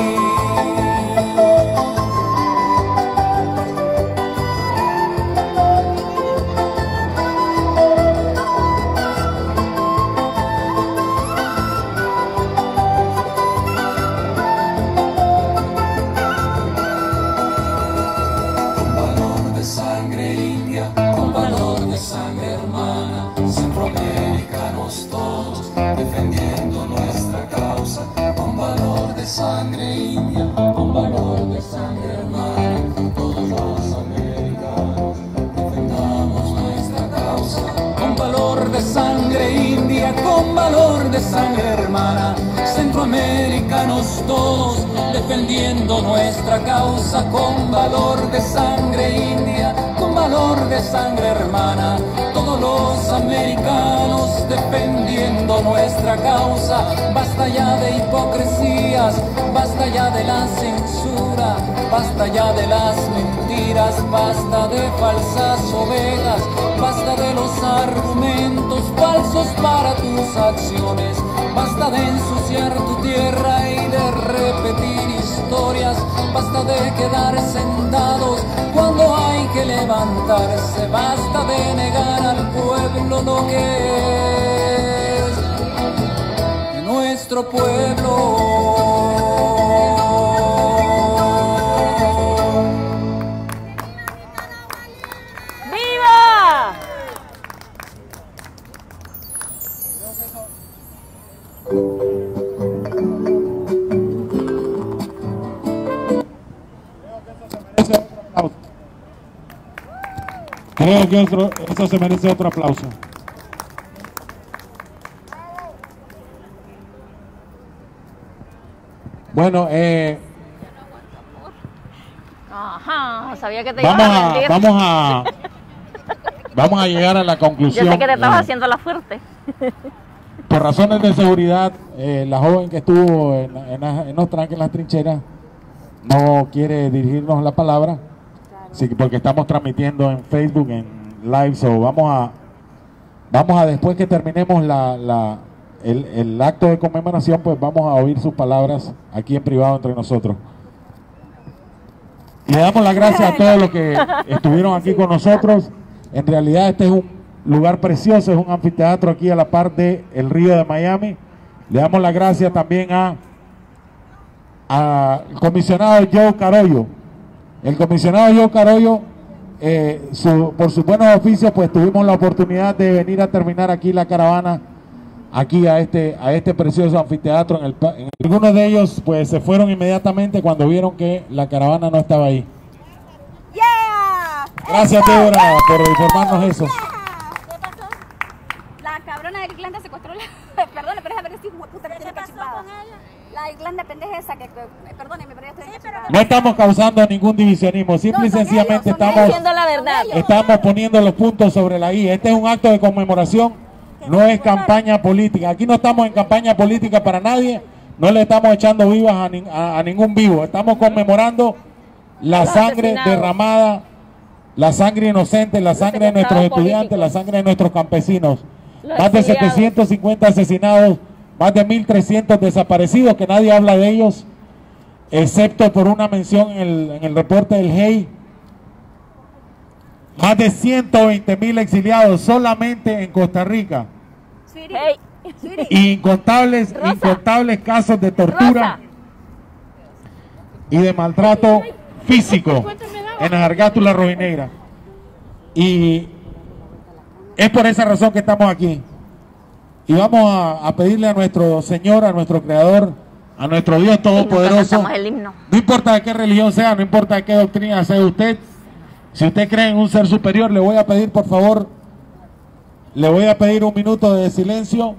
S10: centroamericanos todos, defendiendo nuestra causa, con valor de sangre india, con valor de sangre hermana, todos los americanos, defendamos nuestra causa, con valor de sangre india, con valor de sangre hermana, centroamericanos todos, defendiendo nuestra causa, con valor de sangre india, con valor de sangre hermana, todos los americanos defendiendo nuestra causa. Basta ya de hipocresías, basta ya de la censura, basta ya de las mentiras, basta de falsas ovejas, basta de los argumentos falsos para tus acciones, basta de ensuciar tu tierra y de repetir historias, basta de quedar sentados cuando hay que levantarse, basta de negar al pueblo lo que es nuestro pueblo.
S3: ¡Viva!
S1: Creo que otro, eso se merece otro aplauso. Bueno, eh,
S3: Ajá, sabía que te
S1: vamos
S3: iba a
S1: a,
S3: rendir.
S1: vamos a, vamos a llegar a la conclusión.
S3: Yo sé que te estabas
S1: eh,
S3: haciendo la fuerte.
S1: Por razones de seguridad, eh, la joven que estuvo en, en, en los tranques, en las trincheras, no quiere dirigirnos la palabra, sí, porque estamos transmitiendo en Facebook, en live, so vamos a, vamos a después que terminemos la, la, el, el acto de conmemoración, pues vamos a oír sus palabras aquí en privado entre nosotros. Y le damos las gracias a todos los que estuvieron aquí con nosotros. En realidad este es un lugar precioso, es un anfiteatro aquí a la par del río de Miami. Le damos las gracias también a al comisionado Joe Carollo. El comisionado Joe Carollo, eh, su, por sus buenos oficios, pues tuvimos la oportunidad de venir a terminar aquí la caravana, aquí a este, a este precioso anfiteatro. En el, en, algunos de ellos pues se fueron inmediatamente cuando vieron que la caravana no estaba ahí.
S11: Yeah.
S1: Gracias, Débora, por informarnos eso.
S11: ¿Qué pasó? La cabrona de Irlanda secuestró la... Perdón, pero es ver si puta que tiene cachipada. La Irlanda pendeja esa que... Perdóneme, pero ya estoy cachipada.
S1: No estamos causando ningún divisionismo, simple y sencillamente estamos,
S3: la verdad.
S1: estamos poniendo los puntos sobre la I. Este es un acto de conmemoración, no es campaña política. Aquí no estamos en campaña política para nadie, no le estamos echando vivas a, ni, a, a ningún vivo. Estamos conmemorando la sangre derramada, la sangre inocente, la sangre de nuestros estudiantes, la sangre de nuestros campesinos. Más de setecientos cincuenta asesinados, más de mil trescientos desaparecidos, que nadie habla de ellos, excepto por una mención en el, en el reporte del G E I. Más de ciento veinte mil exiliados solamente en Costa Rica.
S3: Hey.
S1: Y incontables, incontables casos de tortura Rosa. y de maltrato físico en la Jargátula Rojinegra. Y es por esa razón que estamos aquí. Y vamos a, a pedirle a nuestro Señor, a nuestro Creador, a nuestro Dios Todopoderoso, no importa de qué religión sea, no importa de qué doctrina sea usted, si usted cree en un ser superior, le voy a pedir, por favor, le voy a pedir un minuto de silencio,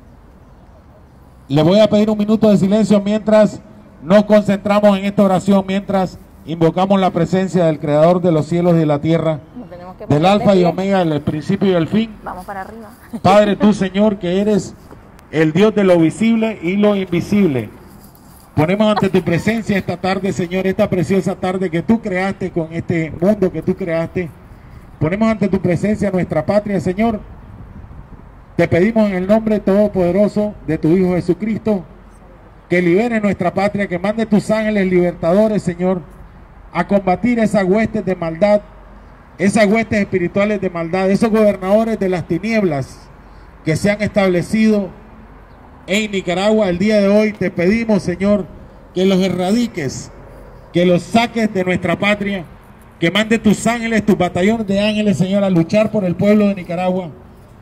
S1: le voy a pedir un minuto de silencio mientras nos concentramos en esta oración, mientras invocamos la presencia del Creador de los cielos y de la tierra, del Alfa y Omega, el principio y el fin.
S3: Vamos para arriba.
S1: Padre, tú, Señor, que eres el Dios de lo visible y lo invisible, ponemos ante tu presencia esta tarde, Señor, esta preciosa tarde que tú creaste con este mundo que tú creaste. Ponemos ante tu presencia nuestra patria, Señor. Te pedimos en el nombre todopoderoso de tu Hijo Jesucristo que libere nuestra patria, que mande tus ángeles libertadores, Señor, a combatir esas huestes de maldad, esas huestes espirituales de maldad, esos gobernadores de las tinieblas que se han establecido en Nicaragua. El día de hoy te pedimos, Señor, que los erradiques, que los saques de nuestra patria, que mande tus ángeles, tus batallones de ángeles, Señor, a luchar por el pueblo de Nicaragua.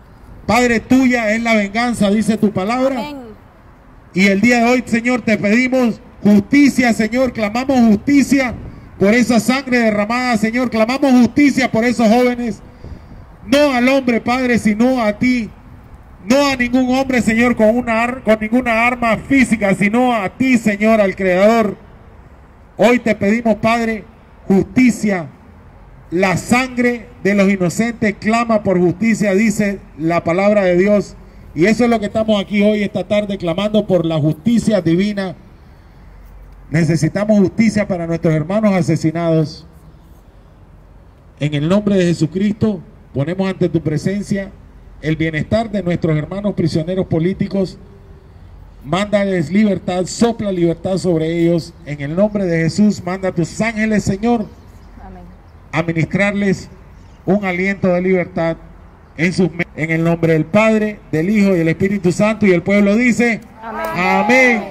S1: Padre, tuya es la venganza, dice tu palabra.
S11: Amén.
S1: Y el día de hoy, Señor, te pedimos justicia, Señor. Clamamos justicia por esa sangre derramada, Señor. Clamamos justicia por esos jóvenes. No al hombre, Padre, sino a ti. No a ningún hombre, Señor, con, una con ninguna arma física, sino a ti, Señor, al Creador. Hoy te pedimos, Padre, justicia. La sangre de los inocentes clama por justicia, dice la palabra de Dios. Y eso es lo que estamos aquí hoy, esta tarde, clamando por la justicia divina. Necesitamos justicia para nuestros hermanos asesinados. En el nombre de Jesucristo, ponemos ante tu presencia el bienestar de nuestros hermanos prisioneros políticos. Mándales libertad, sopla libertad sobre ellos. En el nombre de Jesús, manda a tus ángeles, Señor, a ministrarles un aliento de libertad en sus mentes. En el nombre del Padre, del Hijo y del Espíritu Santo. Y el pueblo dice, amén. Amén.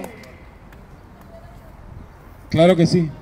S1: Claro que sí.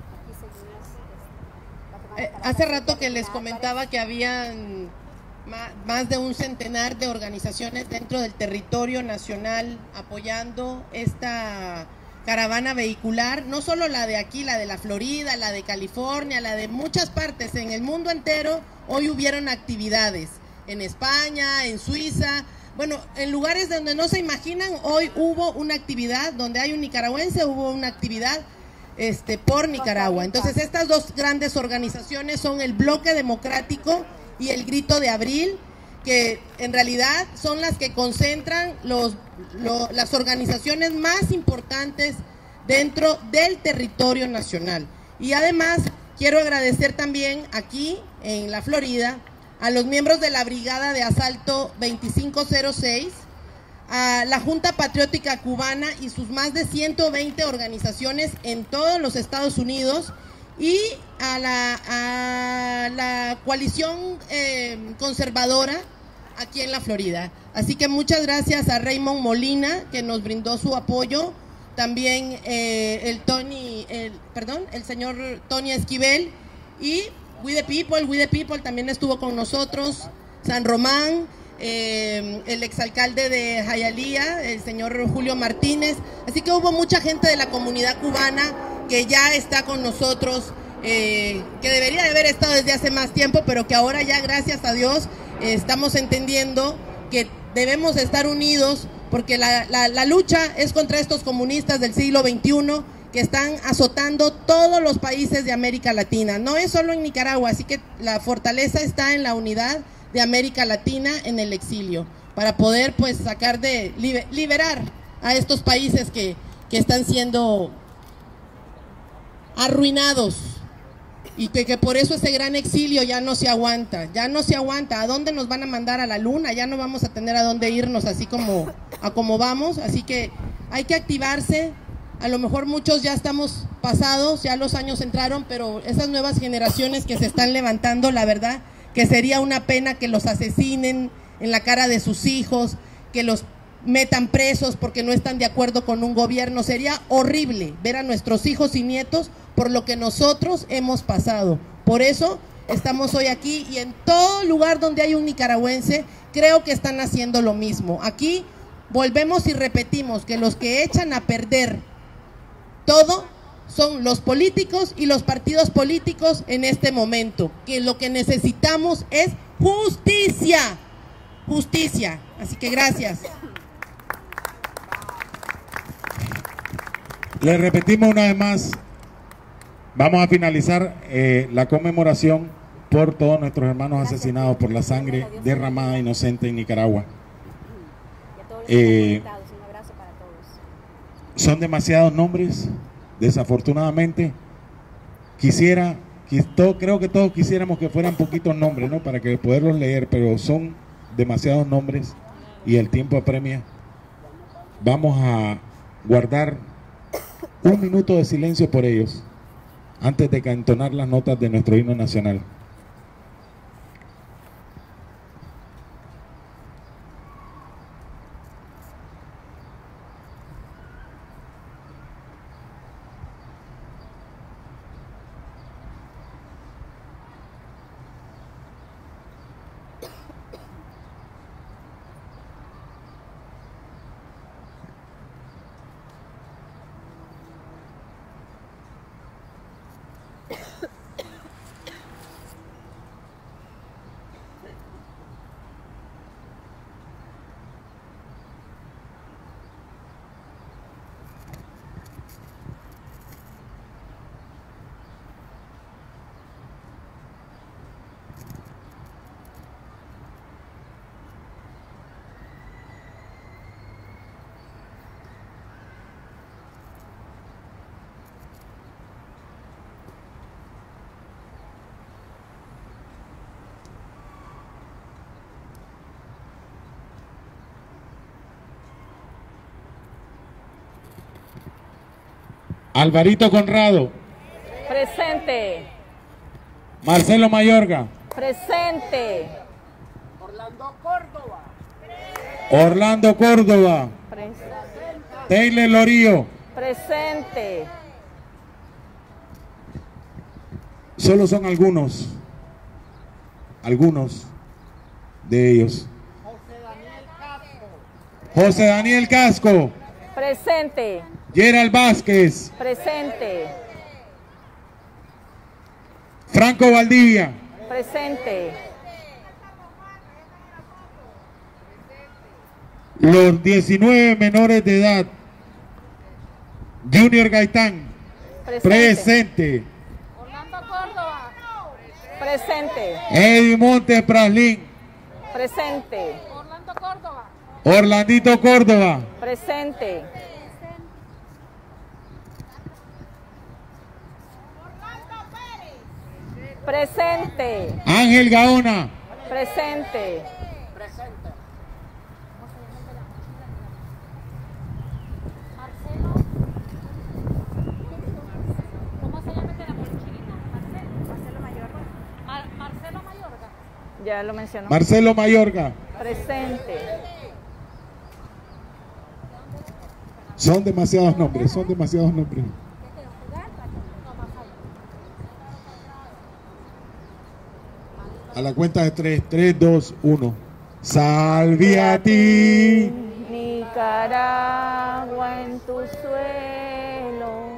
S12: Eh, hace rato que les comentaba que habían más de un centenar de organizaciones dentro del territorio nacional apoyando esta caravana vehicular, no solo la de aquí, la de la Florida, la de California, la de muchas partes, en el mundo entero. Hoy hubieron actividades en España, en Suiza, bueno, en lugares donde no se imaginan. Hoy hubo una actividad, donde hay un nicaragüense, hubo una actividad este, por Nicaragua. Entonces estas dos grandes organizaciones son el Bloque Democrático y el Grito de Abril, que en realidad son las que concentran los, lo, las organizaciones más importantes dentro del territorio nacional. Y además quiero agradecer también aquí en la Florida a los miembros de la Brigada de Asalto veinticinco cero seis, a la Junta Patriótica Cubana y sus más de ciento veinte organizaciones en todos los Estados Unidos, y a la, a la coalición eh, conservadora aquí en la Florida. Así que muchas gracias a Raymond Molina, que nos brindó su apoyo, también eh, el Tony, el, perdón, el señor Tony Esquivel, y We the People, We the People también estuvo con nosotros, San Román, eh, el exalcalde de Hialeah, el señor Julio Martínez. Así que hubo mucha gente de la comunidad cubana que ya está con nosotros, eh, que debería de haber estado desde hace más tiempo, pero que ahora ya, gracias a Dios, eh, estamos entendiendo que debemos estar unidos, porque la, la, la lucha es contra estos comunistas del siglo veintiuno que están azotando todos los países de América Latina. No es solo en Nicaragua, así que la fortaleza está en la unidad de América Latina en el exilio, para poder pues sacar de, liberar a estos países que, que están siendo arruinados, y que, que por eso ese gran exilio ya no se aguanta, ya no se aguanta. ¿A dónde nos van a mandar? ¿A la luna? Ya no vamos a tener a dónde irnos así como a como vamos. Así que hay que activarse. A lo mejor muchos ya estamos pasados, ya los años entraron, pero esas nuevas generaciones que se están levantando, la verdad que sería una pena que los asesinen en la cara de sus hijos, que los metan presos porque no están de acuerdo con un gobierno. Sería horrible ver a nuestros hijos y nietos por lo que nosotros hemos pasado. Por eso estamos hoy aquí, y en todo lugar donde hay un nicaragüense, creo que están haciendo lo mismo. Aquí volvemos y repetimos que los que echan a perder todo son los políticos y los partidos políticos en este momento, que lo que necesitamos es justicia, justicia. Así que gracias.
S1: Le repetimos una vez más, vamos a finalizar eh, la conmemoración por todos nuestros hermanos asesinados por la sangre derramada inocente en Nicaragua. Eh, son demasiados nombres, desafortunadamente. Quisiera, creo que todos quisiéramos que fueran poquitos nombres, ¿no?, para que poderlos leer, pero son demasiados nombres y el tiempo apremia. Vamos a guardar un minuto de silencio por ellos antes de entonar las notas de nuestro himno nacional. Alvarito Conrado.
S3: Presente.
S1: Marcelo Mayorga.
S3: Presente.
S2: Orlando Córdoba.
S1: Orlando Córdoba.
S3: Presente.
S1: Taylor Lorío.
S3: Presente.
S1: Solo son algunos, algunos de ellos.
S2: José Daniel Casco.
S1: José Daniel Casco.
S3: Presente.
S1: Gerald Vázquez.
S3: Presente.
S1: Franco Valdivia.
S3: Presente.
S1: Los diecinueve menores de edad. Junior Gaitán.
S3: Presente.
S1: Presente.
S3: Orlando Córdoba. Presente.
S1: Eddie Montes Praslín.
S3: Presente. Orlando Córdoba.
S1: Orlandito Córdoba.
S3: Presente. Presente.
S1: Ángel Gaona.
S3: Presente.
S2: Presente.
S3: ¿Cómo se llama este la polichinita? Marcelo Mayorga. Mar Marcelo Mayorga. Ya lo mencionó.
S1: Marcelo Mayorga.
S3: Presente.
S1: Son demasiados nombres, son demasiados nombres. A la cuenta de tres, tres, dos, uno. Salve a ti.
S3: Nicaragua en tu suelo.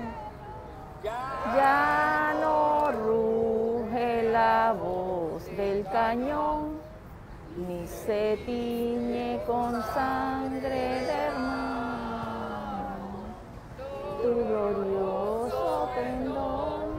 S3: Ya no ruge la voz del cañón, ni se tiñe con sangre de hermano. Tu glorioso pendón,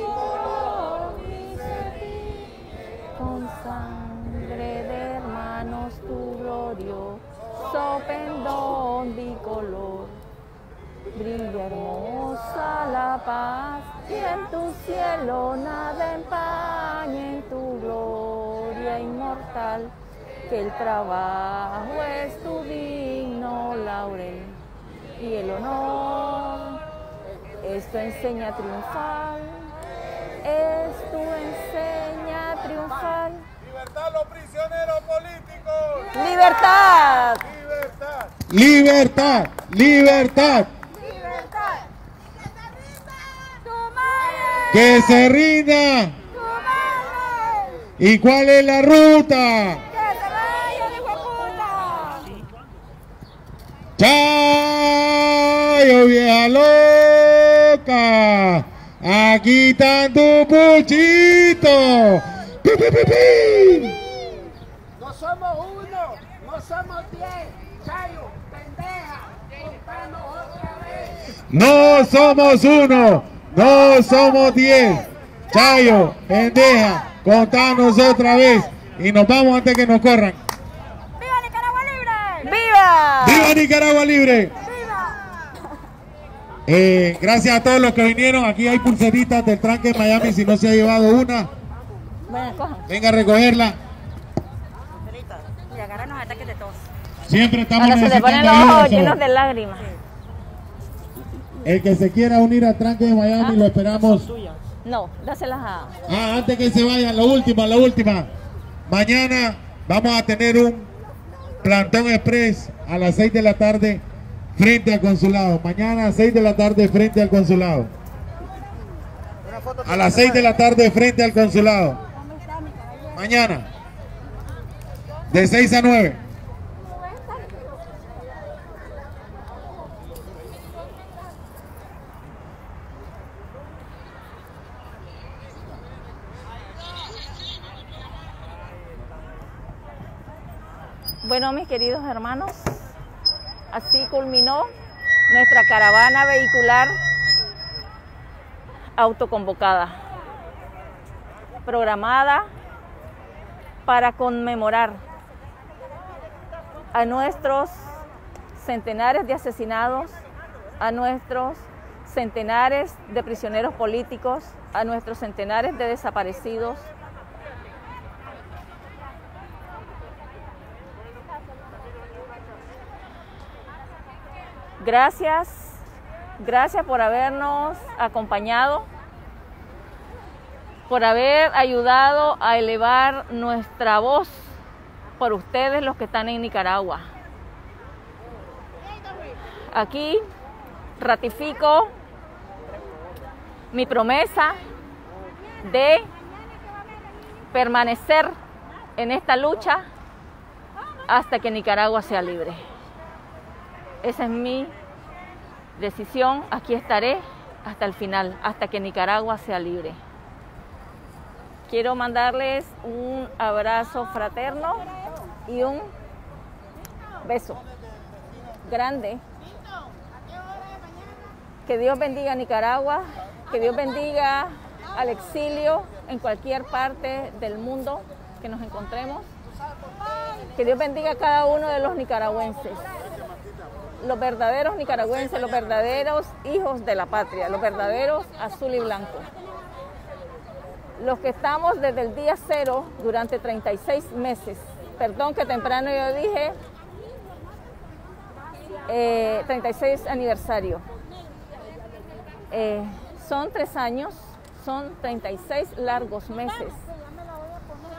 S3: ni se tiñe con sangre de hermanos. Tu glorioso pendón bicolor. Brilla hermosa la paz y en tu cielo nada empañe, en tu gloria inmortal, que el trabajo es tu digno laurel y el honor es tu enseña triunfal, es tu enseña triunfal.
S2: Libertad a los prisioneros políticos.
S3: Libertad.
S2: Libertad.
S1: Libertad, libertad. Que se rinda. ¿Y cuál es la ruta? Chayo, vieja loca. Aquí está tu puchito. Pi, pi, pi, pi.
S2: No somos uno, no somos diez. Chayo, pendeja, contanos otra vez.
S1: No somos uno, no somos diez. Chayo, pendeja, contanos otra vez. Y nos vamos antes que nos corran.
S11: ¡Viva Nicaragua Libre!
S3: ¡Viva!
S1: ¡Viva Nicaragua Libre! Eh, gracias a todos los que vinieron. Aquí hay pulseritas del tranque en Miami. Si no se ha llevado una, venga a recogerla.
S11: Y agárranos ataques de tos.
S1: Siempre estamos
S3: Ahora se le ponen los
S1: necesitando
S3: ojos
S1: ayuda.
S3: llenos de lágrimas.
S1: El que se quiera unir al tranque de Miami, lo esperamos.
S3: No, dáselas a...
S1: Ah, antes que se vayan, la última, la última. Mañana vamos a tener un plantón express a las seis de la tarde frente al consulado. Mañana a las seis de la tarde frente al consulado. A las seis de la tarde frente al consulado. Mañana. De seis a nueve.
S3: Bueno, mis queridos hermanos, así culminó nuestra caravana vehicular autoconvocada, programada para conmemorar a nuestros centenares de asesinados, a nuestros centenares de prisioneros políticos, a nuestros centenares de desaparecidos. Gracias Gracias por habernos acompañado, por haber ayudado a elevar nuestra voz por ustedes los que están en Nicaragua. Aquí ratifico mi promesa de permanecer en esta lucha hasta que Nicaragua sea libre. Esa es mi decisión. Aquí estaré hasta el final, hasta que Nicaragua sea libre. Quiero mandarles un abrazo fraterno y un beso grande. Que Dios bendiga a Nicaragua, que Dios bendiga al exilio en cualquier parte del mundo que nos encontremos. Que Dios bendiga a cada uno de los nicaragüenses, los verdaderos nicaragüenses, los verdaderos hijos de la patria, los verdaderos azul y blanco. Los que estamos desde el día cero durante treinta y seis meses, perdón que temprano yo dije, eh, treinta y seis aniversario. Eh, son tres años, son treinta y seis largos meses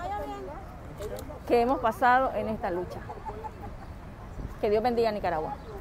S3: que hemos pasado en esta lucha. Que Dios bendiga a Nicaragua.